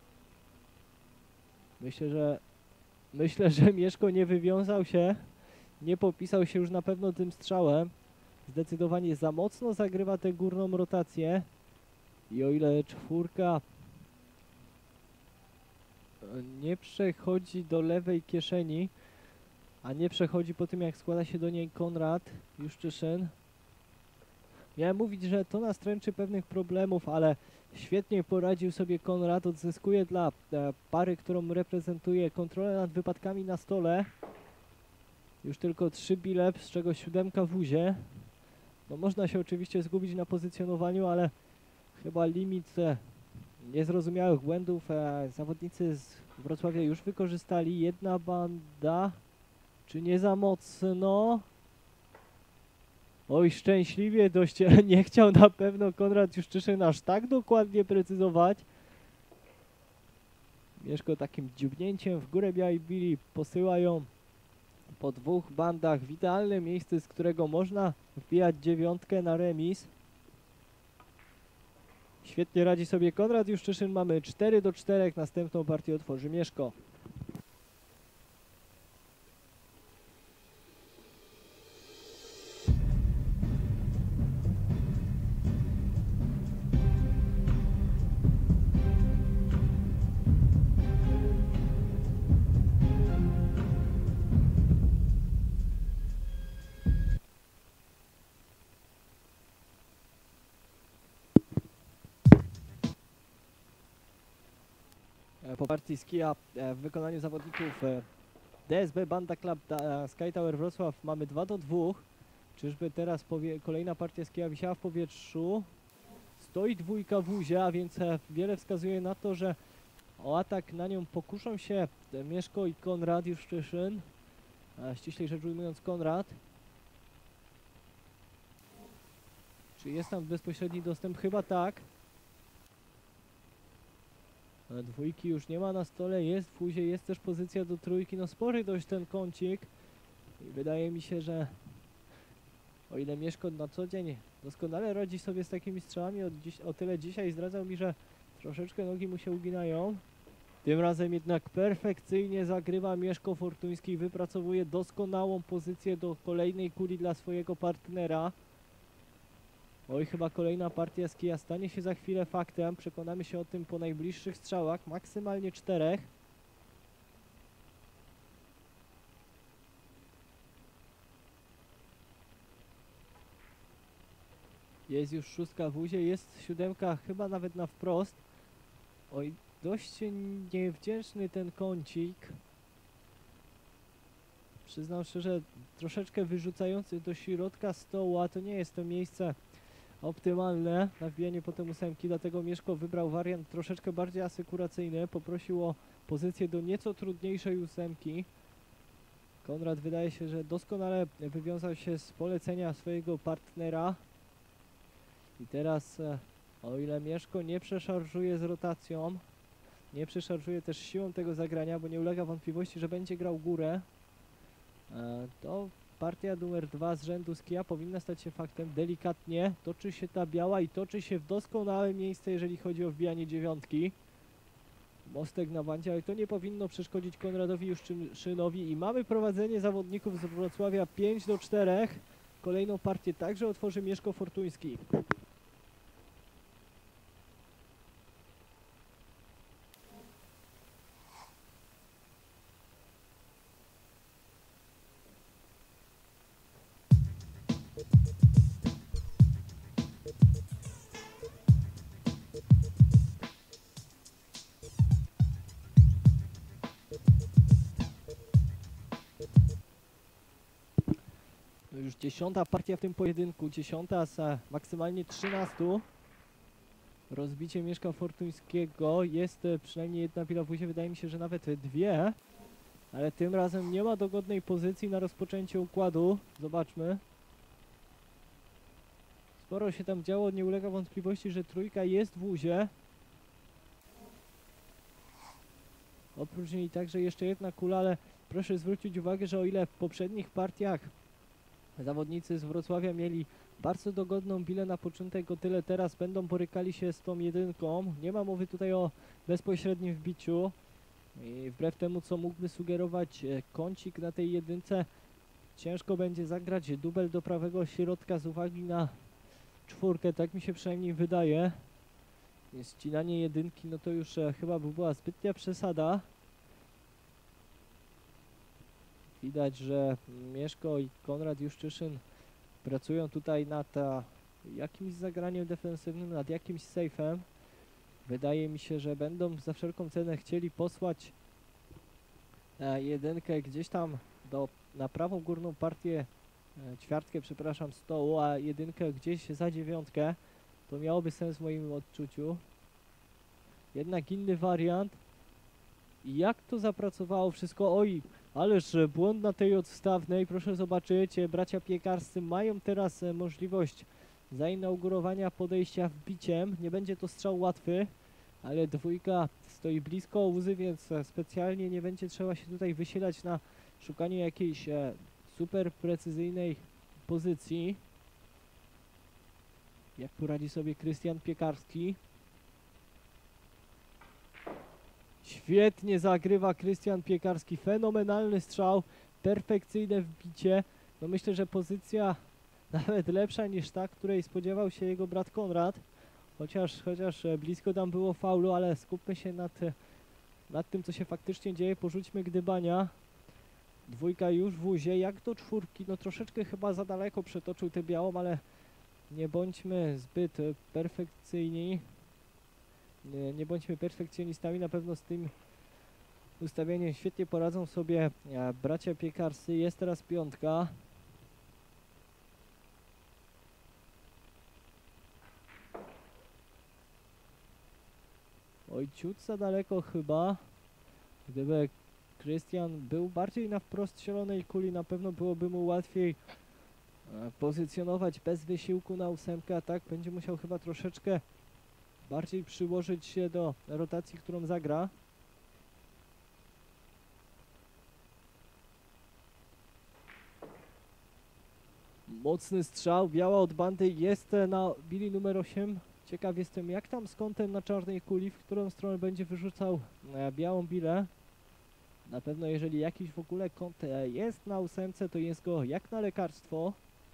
Myślę, że myślę, że Mieszko nie wywiązał się, nie popisał się już na pewno tym strzałem. Zdecydowanie za mocno zagrywa tę górną rotację. I o ile czwórka nie przechodzi do lewej kieszeni, a nie przechodzi po tym, jak składa się do niej Konrad Juszczyszyn. Miałem mówić, że to nastręczy pewnych problemów, ale świetnie poradził sobie Konrad. Odzyskuje dla e, pary, którą reprezentuje, kontrolę nad wypadkami na stole. Już tylko trzy bile, z czego siódemka w uzie. No można się oczywiście zgubić na pozycjonowaniu, ale chyba limit e, niezrozumiałych błędów e, zawodnicy z Wrocławia już wykorzystali. Jedna banda, czy nie za mocno? Oj, szczęśliwie dość, nie chciał na pewno Konrad Juszczyszyn aż tak dokładnie precyzować. Mieszko takim dziubnięciem w górę białej bili posyła ją po dwóch bandach w idealne miejsce, z którego można wbijać dziewiątkę na remis. Świetnie radzi sobie Konrad Juszczyszyn, mamy cztery do czterech, następną partię otworzy Mieszko. Po partii skija w wykonaniu zawodników D S B Banda Club Sky Tower Wrocław mamy dwa do dwóch. Czyżby teraz kolejna partia skija wisiała w powietrzu? Stoi dwójka w uzie, a więc wiele wskazuje na to, że o atak na nią pokuszą się Mieszko i Konrad Juszczyszyn. Ściślej rzecz ujmując Konrad. Czy jest tam bezpośredni dostęp? Chyba tak. Dwójki już nie ma na stole, jest w uzie, jest też pozycja do trójki, no spory dość ten kącik i wydaje mi się, że o ile Mieszko na co dzień doskonale radzi sobie z takimi strzałami, o, dziś, o tyle dzisiaj zdradzał mi, że troszeczkę nogi mu się uginają. Tym razem jednak perfekcyjnie zagrywa Mieszko Fortuński i wypracowuje doskonałą pozycję do kolejnej kuli dla swojego partnera. Oj, chyba kolejna partia skija stanie się za chwilę faktem. Przekonamy się o tym po najbliższych strzałach. Maksymalnie czterech. Jest już szóstka w uzie, jest siódemka chyba nawet na wprost. Oj, dość niewdzięczny ten kącik. Przyznam szczerze, troszeczkę wyrzucający do środka stołu, a to nie jest to miejsce optymalne na wbijanie potem ósemki, dlatego Mieszko wybrał wariant troszeczkę bardziej asykuracyjny, poprosił o pozycję do nieco trudniejszej ósemki. Konrad wydaje się, że doskonale wywiązał się z polecenia swojego partnera i teraz e, o ile Mieszko nie przeszarżuje z rotacją, nie przeszarżuje też siłą tego zagrania, bo nie ulega wątpliwości, że będzie grał górę, e, to partia numer dwa z rzędu skija powinna stać się faktem. Delikatnie toczy się ta biała i toczy się w doskonałe miejsce, jeżeli chodzi o wbijanie dziewiątki. Mostek na bandzie, ale to nie powinno przeszkodzić Konradowi Juszczyszynowi i mamy prowadzenie zawodników z Wrocławia pięć do czterech. Kolejną partię także otworzy Mieszko Fortuński. Dziesiąta partia w tym pojedynku, dziesiąta z e, maksymalnie trzynastu. Rozbicie Mieszka Fortuńskiego, jest e, przynajmniej jedna wila w łuzie, wydaje mi się, że nawet e, dwie. Ale tym razem nie ma dogodnej pozycji na rozpoczęcie układu. Zobaczmy. Sporo się tam działo, nie ulega wątpliwości, że trójka jest w łuzie. Oprócz niej także jeszcze jedna kula, ale proszę zwrócić uwagę, że o ile w poprzednich partiach zawodnicy z Wrocławia mieli bardzo dogodną bilę na początek, o tyle teraz będą borykali się z tą jedynką. Nie ma mowy tutaj o bezpośrednim wbiciu. I wbrew temu, co mógłby sugerować e, kącik na tej jedynce, ciężko będzie zagrać dubel do prawego środka z uwagi na czwórkę, tak mi się przynajmniej wydaje. Ścinanie jedynki, no to już e, chyba by była zbytnia przesada. Widać, że Mieszko i Konrad Juszczyszyn pracują tutaj nad a, jakimś zagraniem defensywnym, nad jakimś sejfem. Wydaje mi się, że będą za wszelką cenę chcieli posłać e, jedynkę gdzieś tam do, na prawą górną partię, e, ćwiartkę, przepraszam, stołu, a jedynkę gdzieś za dziewiątkę. To miałoby sens w moim odczuciu. Jednak inny wariant. I jak to zapracowało wszystko? Oj, ależ błąd na tej odstawnej. Proszę zobaczyć, e, bracia piekarscy mają teraz e, możliwość zainaugurowania podejścia wbiciem. Nie będzie to strzał łatwy, ale dwójka stoi blisko łzy, więc e, specjalnie nie będzie trzeba się tutaj wysilać na szukanie jakiejś e, super precyzyjnej pozycji. Jak poradzi sobie Krystian Piekarski? Świetnie zagrywa Krystian Piekarski, fenomenalny strzał, perfekcyjne wbicie. No myślę, że pozycja nawet lepsza niż ta, której spodziewał się jego brat Konrad. Chociaż, chociaż e, blisko tam było faulu, ale skupmy się nad, e, nad tym, co się faktycznie dzieje. Porzućmy gdybania. Dwójka już w łuzie, jak do czwórki. No troszeczkę chyba za daleko przetoczył tę białą, ale nie bądźmy zbyt e, perfekcyjni. Nie, nie bądźmy perfekcjonistami, na pewno z tym ustawieniem świetnie poradzą sobie e, bracia piekarscy. Jest teraz piątka. Oj, ciut za daleko chyba. Gdyby Krystian był bardziej na wprost zielonej kuli, na pewno byłoby mu łatwiej e, pozycjonować bez wysiłku na ósemkę, a tak będzie musiał chyba troszeczkę bardziej przyłożyć się do rotacji, którą zagra. Mocny strzał, biała od bandy jest na bili numer osiem. Ciekaw jestem, jak tam z kątem na czarnej kuli, w którą stronę będzie wyrzucał e, białą bilę. Na pewno jeżeli jakiś w ogóle kąt e, jest na ósemce, to jest go jak na lekarstwo.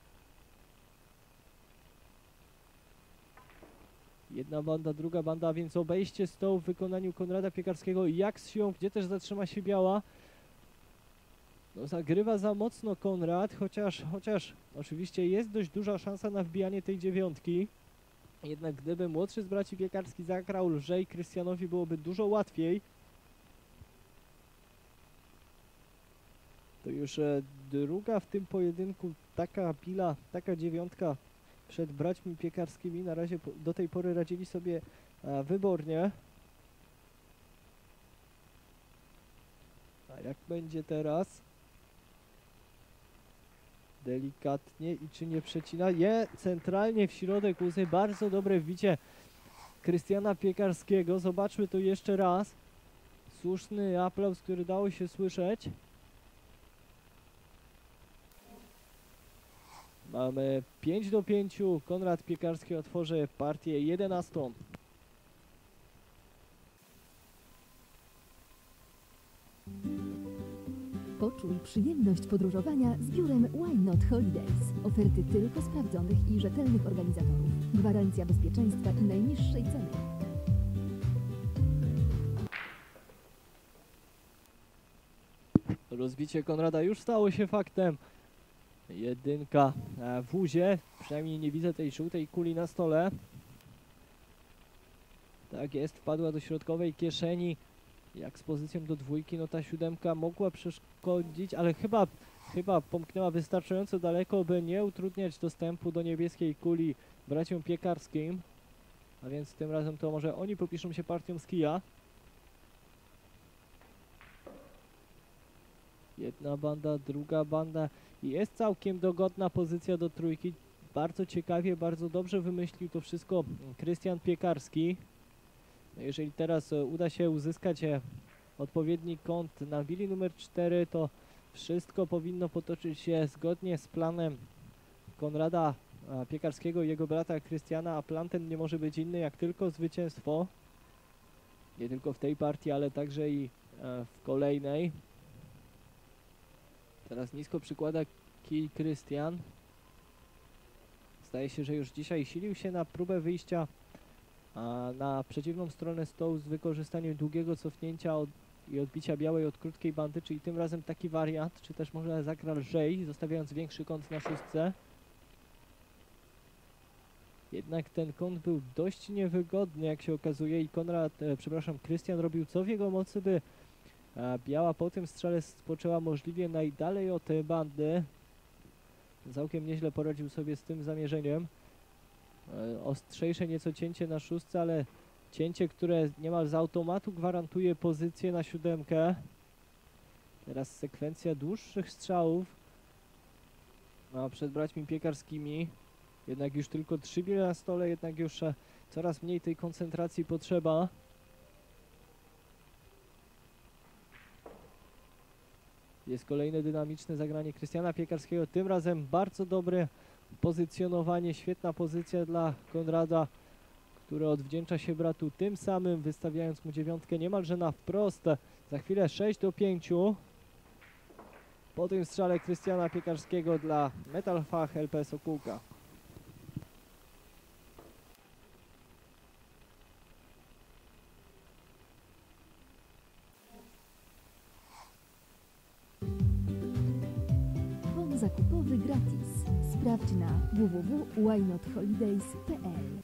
Jedna banda, druga banda, więc obejście stołu w wykonaniu Konrada Piekarskiego. Jak z siłą, gdzie też zatrzyma się biała. No zagrywa za mocno Konrad, chociaż, chociaż oczywiście jest dość duża szansa na wbijanie tej dziewiątki. Jednak gdyby młodszy z braci Piekarski zagrał lżej, Krystianowi byłoby dużo łatwiej. To już e, druga w tym pojedynku taka bila, taka dziewiątka przed braćmi Piekarskimi. Na razie po, do tej pory radzili sobie e, wybornie. A jak będzie teraz? Delikatnie i czy nie przecina? Je, centralnie w środek łzy. Bardzo dobre wbicie Krystiana Piekarskiego. Zobaczmy to jeszcze raz. Słuszny aplauz, który dało się słyszeć. Mamy pięć do pięciu. Konrad Piekarski otworzy partię jedenastą. Poczuj przyjemność podróżowania z biurem Why Not Holidays. Oferty tylko sprawdzonych i rzetelnych organizatorów. Gwarancja bezpieczeństwa i najniższej ceny. Rozbicie Konrada już stało się faktem. Jedynka w łuzie. Przynajmniej nie widzę tej żółtej kuli na stole. Tak jest, wpadła do środkowej kieszeni. Jak z pozycją do dwójki, no ta siódemka mogła przeszkodzić, ale chyba, chyba pomknęła wystarczająco daleko, by nie utrudniać dostępu do niebieskiej kuli braciom Piekarskim. A więc tym razem to może oni popiszą się partią z kija. Jedna banda, druga banda i jest całkiem dogodna pozycja do trójki. Bardzo ciekawie, bardzo dobrze wymyślił to wszystko Krystian Piekarski. No jeżeli teraz e, uda się uzyskać e, odpowiedni kąt na willi numer cztery, to wszystko powinno potoczyć się zgodnie z planem Konrada a, Piekarskiego i jego brata Krystiana, a plan ten nie może być inny jak tylko zwycięstwo. Nie tylko w tej partii, ale także i e, w kolejnej. Teraz nisko przykłada kij Krystian. Zdaje się, że już dzisiaj silił się na próbę wyjścia a, na przeciwną stronę stołu z wykorzystaniem długiego cofnięcia od, i odbicia białej od krótkiej bandy, czyli tym razem taki wariant, czy też może zagra lżej, zostawiając większy kąt na szóstce. Jednak ten kąt był dość niewygodny, jak się okazuje, i Konrad, e, przepraszam, Krystian robił co w jego mocy, by a, biała po tym strzale spoczęła możliwie najdalej od tej bandy. Całkiem nieźle poradził sobie z tym zamierzeniem. E, ostrzejsze nieco cięcie na szóstce, ale cięcie, które niemal z automatu gwarantuje pozycję na siódemkę. Teraz sekwencja dłuższych strzałów a przed braćmi Piekarskimi. Jednak już tylko trzy bile na stole, jednak już e, coraz mniej tej koncentracji potrzeba. Jest kolejne dynamiczne zagranie Krystiana Piekarskiego. Tym razem bardzo dobre pozycjonowanie, świetna pozycja dla Konrada, który odwdzięcza się bratu tym samym, wystawiając mu dziewiątkę niemalże na wprost. Za chwilę sześć do pięciu. Po tym strzale Krystiana Piekarskiego dla Metal Fach L P S Sokółka. Bon zakupowy gratis. Sprawdź na w w w kropka why not holidays kropka p l.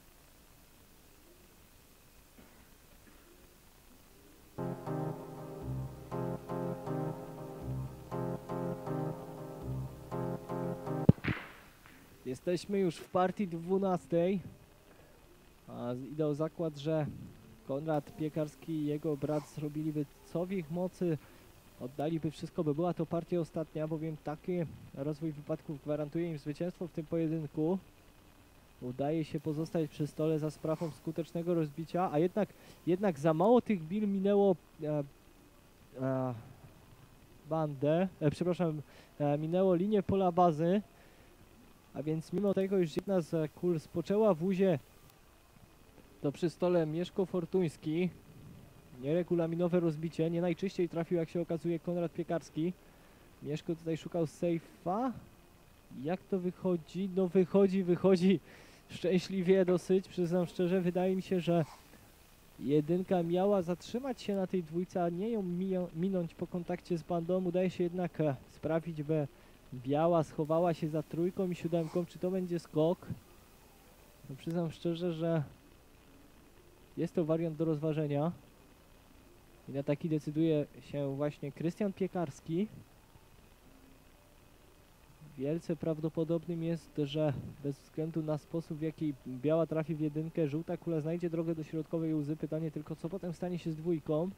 Jesteśmy już w partii dwunastej. A idę o zakład, że Konrad Piekarski i jego brat zrobiliby co w ich mocy, oddaliby wszystko, by była to partia ostatnia, bowiem taki rozwój wypadków gwarantuje im zwycięstwo w tym pojedynku. Udaje się pozostać przy stole za sprawą skutecznego rozbicia, a jednak, jednak za mało tych bil minęło e, e, bandę, e, przepraszam, e, minęło linię pola bazy, a więc mimo tego, już jedna z kul spoczęła w uzie, to przy stole Mieszko Fortuński. Nieregulaminowe rozbicie, nie najczyściej trafił, jak się okazuje, Konrad Piekarski. Mieszko tutaj szukał sejfa. Jak to wychodzi? No wychodzi, wychodzi szczęśliwie dosyć, przyznam szczerze. Wydaje mi się, że jedynka miała zatrzymać się na tej dwójce, a nie ją minąć po kontakcie z bandą. Udaje się jednak e, sprawić, by biała schowała się za trójką i siódemką. Czy to będzie skok? No przyznam szczerze, że jest to wariant do rozważenia. I na taki decyduje się właśnie Krystian Piekarski. Wielce prawdopodobnym jest, że bez względu na sposób, w jaki biała trafi w jedynkę, żółta kula znajdzie drogę do środkowej łzy. Pytanie tylko, co potem stanie się z dwójką.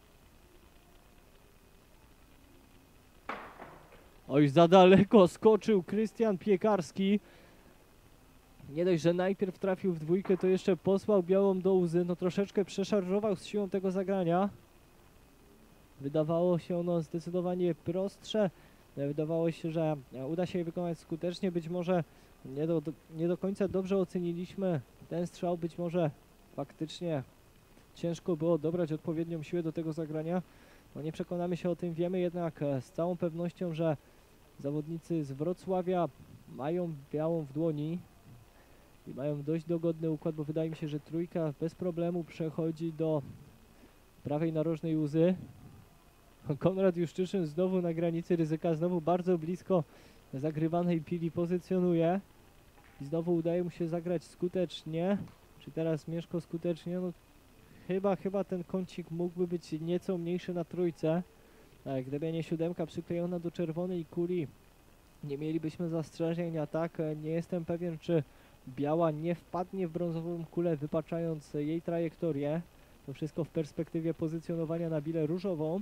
Oj, za daleko skoczył Krystian Piekarski. Nie dość, że najpierw trafił w dwójkę, to jeszcze posłał białą do łzy. No troszeczkę przeszarżował z siłą tego zagrania. Wydawało się ono zdecydowanie prostsze. Wydawało się, że uda się je wykonać skutecznie. Być może nie do, nie do końca dobrze oceniliśmy ten strzał. Być może faktycznie ciężko było dobrać odpowiednią siłę do tego zagrania. No nie przekonamy się o tym, wiemy jednak z całą pewnością, że zawodnicy z Wrocławia mają białą w dłoni i mają dość dogodny układ, bo wydaje mi się, że trójka bez problemu przechodzi do prawej narożnej łzy. Konrad Juszczyszyn znowu na granicy ryzyka, znowu bardzo blisko zagrywanej pili pozycjonuje i znowu udaje mu się zagrać skutecznie. Czy teraz Mieszko skutecznie? No chyba, chyba ten kącik mógłby być nieco mniejszy na trójce. Tak, gdyby nie siódemka przyklejona do czerwonej kuli, nie mielibyśmy zastrzeżeń, a tak e, nie jestem pewien, czy biała nie wpadnie w brązową kulę, wypaczając jej trajektorię. To wszystko w perspektywie pozycjonowania na bilę różową.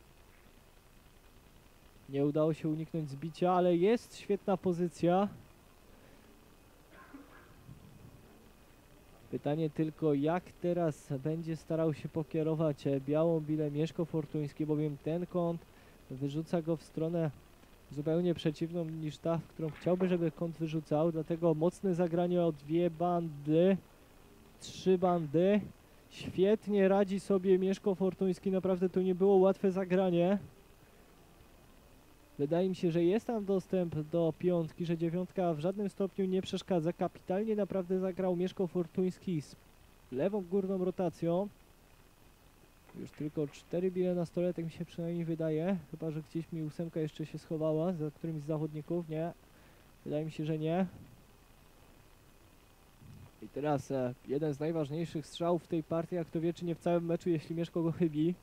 Nie udało się uniknąć zbicia, ale jest świetna pozycja. Pytanie tylko, jak teraz będzie starał się pokierować e, białą bilę Mieszko Fortuński, bowiem ten kąt wyrzuca go w stronę zupełnie przeciwną niż ta, w którą chciałby, żeby kąt wyrzucał. Dlatego mocne zagranie o dwie bandy, trzy bandy. Świetnie radzi sobie Mieszko Fortuński, naprawdę to nie było łatwe zagranie. Wydaje mi się, że jest tam dostęp do piątki, że dziewiątka w żadnym stopniu nie przeszkadza. Kapitalnie naprawdę zagrał Mieszko Fortuński z lewą górną rotacją. Już tylko cztery bile na stole, tak mi się przynajmniej wydaje. Chyba że gdzieś mi ósemka jeszcze się schowała za którymś z zawodników. Nie. Wydaje mi się, że nie. I teraz e, jeden z najważniejszych strzałów w tej partii, jak to wie, czy nie w całym meczu, jeśli Mieszko go chybi.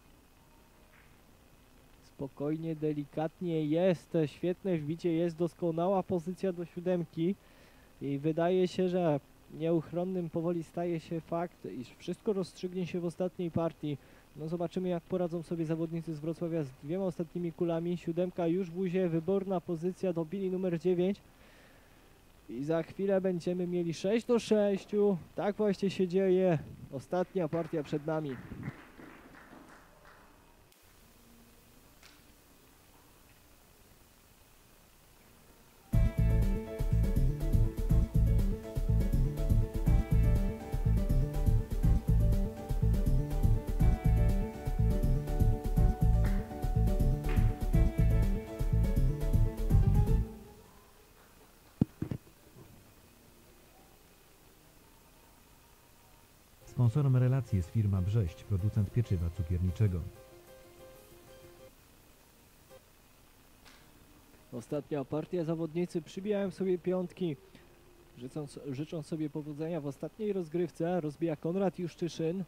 Spokojnie, delikatnie, jest świetne wbicie, jest doskonała pozycja do siódemki i wydaje się, że nieuchronnym powoli staje się fakt, iż wszystko rozstrzygnie się w ostatniej partii. No zobaczymy, jak poradzą sobie zawodnicy z Wrocławia z dwiema ostatnimi kulami. Siódemka już w buzie, wyborna pozycja do bili numer dziewięć i za chwilę będziemy mieli sześć do sześciu. Tak właśnie się dzieje, ostatnia partia przed nami. Sponsorem relacji jest firma Brześć, producent pieczywa cukierniczego. Ostatnia partia, zawodnicy przybijają sobie piątki, życząc, życząc sobie powodzenia w ostatniej rozgrywce. Rozbija Konrad Juszczyszyn.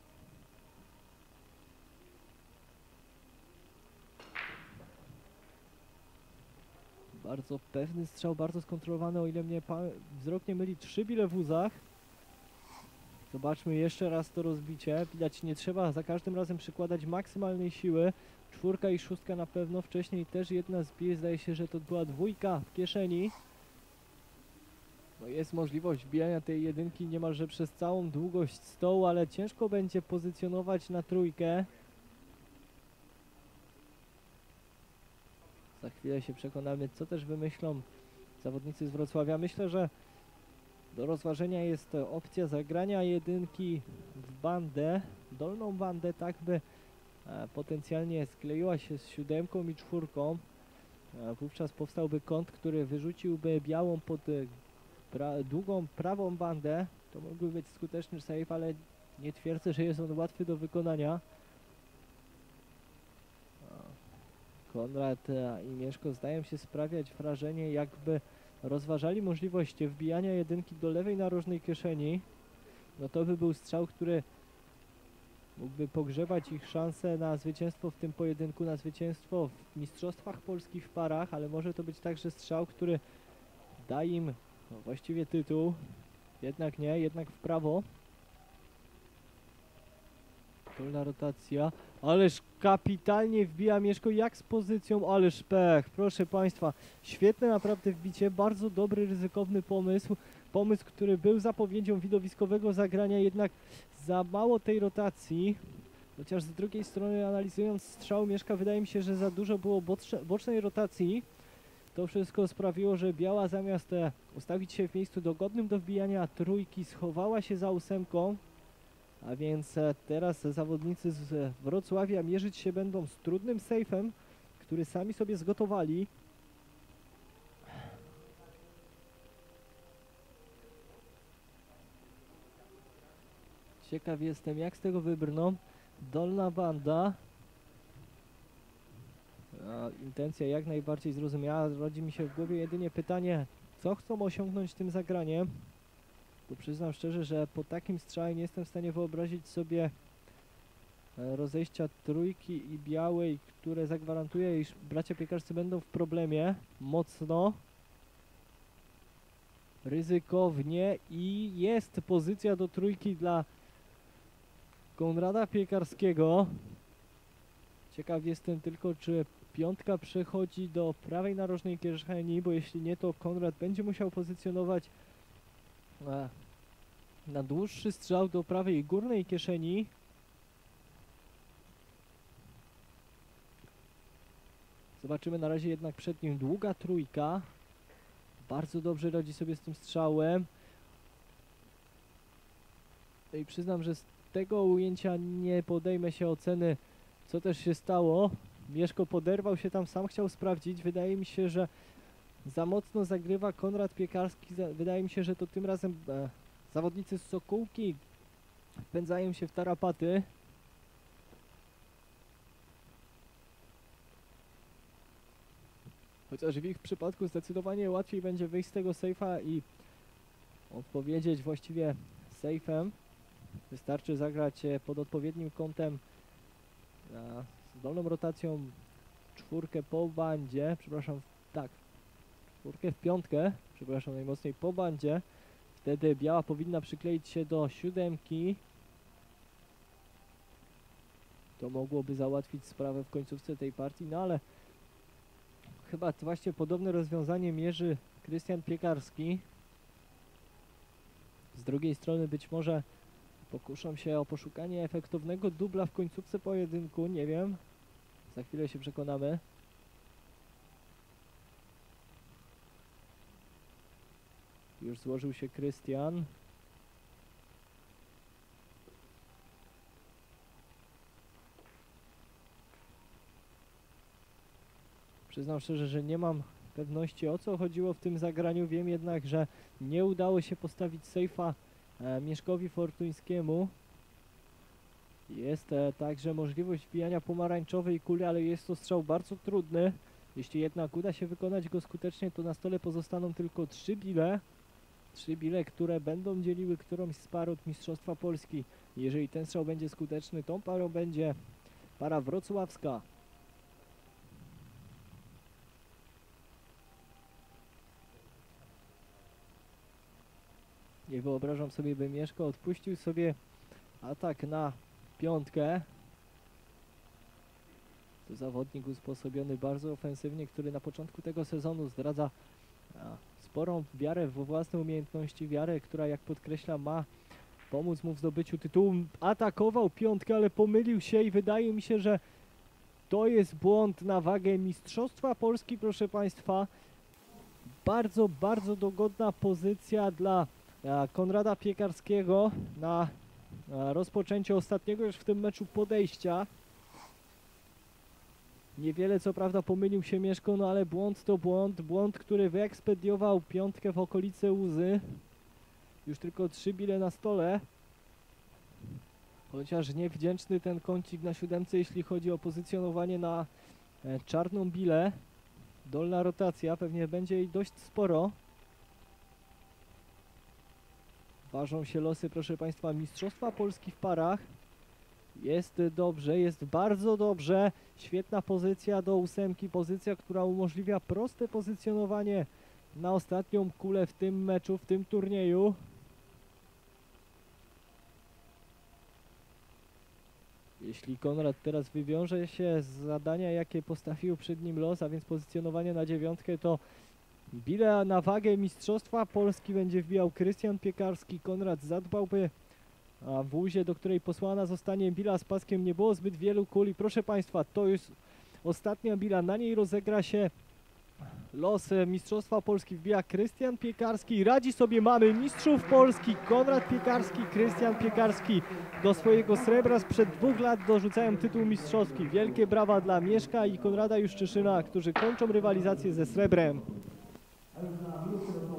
Bardzo pewny strzał, bardzo skontrolowany, o ile mnie wzrok nie myli, trzy bile w łzach. Zobaczmy jeszcze raz to rozbicie. Widać, nie trzeba za każdym razem przykładać maksymalnej siły. Czwórka i szóstka na pewno. Wcześniej też jedna z bije. Zdaje się, że to była dwójka w kieszeni. No jest możliwość wbijania tej jedynki niemalże przez całą długość stołu, ale ciężko będzie pozycjonować na trójkę. Za chwilę się przekonamy, co też wymyślą zawodnicy z Wrocławia. Myślę, że do rozważenia jest opcja zagrania jedynki w bandę, dolną bandę, tak by e, potencjalnie skleiła się z siódemką i czwórką. E, wówczas powstałby kąt, który wyrzuciłby białą pod e, pra długą prawą bandę. To mógłby być skuteczny save, ale nie twierdzę, że jest on łatwy do wykonania. Konrad e, i Mieszko zdają się sprawiać wrażenie, jakby rozważali możliwość wbijania jedynki do lewej narożnej kieszeni. No to by był strzał, który mógłby pogrzebać ich szanse na zwycięstwo w tym pojedynku, na zwycięstwo w mistrzostwach polskich w parach, ale może to być także strzał, który da im no, właściwie tytuł. Jednak nie, jednak w prawo. Dolna rotacja, ależ kapitalnie wbija Mieszko, jak z pozycją, ależ pech, proszę Państwa, świetne naprawdę wbicie, bardzo dobry, ryzykowny pomysł, pomysł, który był zapowiedzią widowiskowego zagrania, jednak za mało tej rotacji, chociaż z drugiej strony analizując strzał Mieszka, wydaje mi się, że za dużo było boczne, bocznej rotacji. To wszystko sprawiło, że biała zamiast e, ustawić się w miejscu dogodnym do wbijania trójki, schowała się za ósemką. A więc e, teraz zawodnicy z e, Wrocławia mierzyć się będą z trudnym sejfem, który sami sobie zgotowali. Ciekaw jestem, jak z tego wybrną. Dolna banda. A, intencja jak najbardziej zrozumiała. Rodzi mi się w głowie jedynie pytanie, co chcą osiągnąć tym zagraniem. Bo przyznam szczerze, że po takim strzale nie jestem w stanie wyobrazić sobie e, rozejścia trójki i białej, które zagwarantuje, iż bracia piekarscy będą w problemie mocno. Ryzykownie i jest pozycja do trójki dla Konrada Piekarskiego. Ciekaw jestem tylko, czy piątka przechodzi do prawej narożnej kieszeni, bo jeśli nie, to Konrad będzie musiał pozycjonować e, na dłuższy strzał do prawej górnej kieszeni. Zobaczymy, na razie jednak przed nim długa trójka. Bardzo dobrze radzi sobie z tym strzałem. No i przyznam, że z tego ujęcia nie podejmę się oceny, co też się stało. Mieszko poderwał się tam, sam chciał sprawdzić. Wydaje mi się, że za mocno zagrywa Konrad Piekarski. Wydaje mi się, że to tym razem e, zawodnicy z Sokółki wpędzają się w tarapaty. Chociaż w ich przypadku zdecydowanie łatwiej będzie wyjść z tego sejfa i odpowiedzieć właściwie sejfem. Wystarczy zagrać pod odpowiednim kątem a, z dolną rotacją czwórkę po bandzie, przepraszam, tak, czwórkę w piątkę, przepraszam, najmocniej po bandzie. Wtedy biała powinna przykleić się do siódemki. To mogłoby załatwić sprawę w końcówce tej partii, no ale chyba właśnie podobne rozwiązanie mierzy Krystian Piekarski. Z drugiej strony być może pokuszą się o poszukanie efektownego dubla w końcówce pojedynku, nie wiem. Za chwilę się przekonamy. Już złożył się Krystian. Przyznam szczerze, że nie mam pewności, o co chodziło w tym zagraniu. Wiem jednak, że nie udało się postawić sejfa e, Mieszkowi Fortuńskiemu. Jest e, także możliwość wbijania pomarańczowej kuli, ale jest to strzał bardzo trudny. Jeśli jednak uda się wykonać go skutecznie, to na stole pozostaną tylko trzy bile. Trzy bile, które będą dzieliły którąś z par od Mistrzostwa Polski. Jeżeli ten strzał będzie skuteczny, tą parą będzie para wrocławska. Nie wyobrażam sobie, by Mieszko odpuścił sobie atak na piątkę. To zawodnik usposobiony bardzo ofensywnie, który na początku tego sezonu zdradza a, sporą wiarę we własne umiejętności, wiarę, która, jak podkreśla, ma pomóc mu w zdobyciu tytułu. Atakował piątkę, ale pomylił się i wydaje mi się, że to jest błąd na wagę Mistrzostwa Polski, proszę Państwa. Bardzo, bardzo dogodna pozycja dla a, Konrada Piekarskiego na a, rozpoczęcie ostatniego już w tym meczu podejścia. Niewiele co prawda pomylił się Mieszko, no ale błąd to błąd. Błąd, który wyekspediował piątkę w okolice łzy. Już tylko trzy bile na stole. Chociaż niewdzięczny ten kącik na siódemce, jeśli chodzi o pozycjonowanie na e, czarną bilę. Dolna rotacja, pewnie będzie jej dość sporo. Ważą się losy, proszę Państwa, Mistrzostwa Polski w parach. Jest dobrze, jest bardzo dobrze. Świetna pozycja do ósemki, pozycja, która umożliwia proste pozycjonowanie na ostatnią kulę w tym meczu, w tym turnieju. Jeśli Konrad teraz wywiąże się z zadania, jakie postawił przed nim los, a więc pozycjonowanie na dziewiątkę, to bile na wagę Mistrzostwa Polski będzie wbijał Krystian Piekarski. Konrad zadbałby, a w łuzie, do której posłana zostanie bila z paskiem, nie było zbyt wielu kuli. Proszę Państwa, to jest ostatnia bila, na niej rozegra się los Mistrzostwa Polski. Wbija Krystian Piekarski, radzi sobie, mamy mistrzów Polski, Konrad Piekarski, Krystian Piekarski. Do swojego srebra sprzed dwóch lat dorzucają tytuł mistrzowski. Wielkie brawa dla Mieszka i Konrada Juszczyszyna, którzy kończą rywalizację ze srebrem.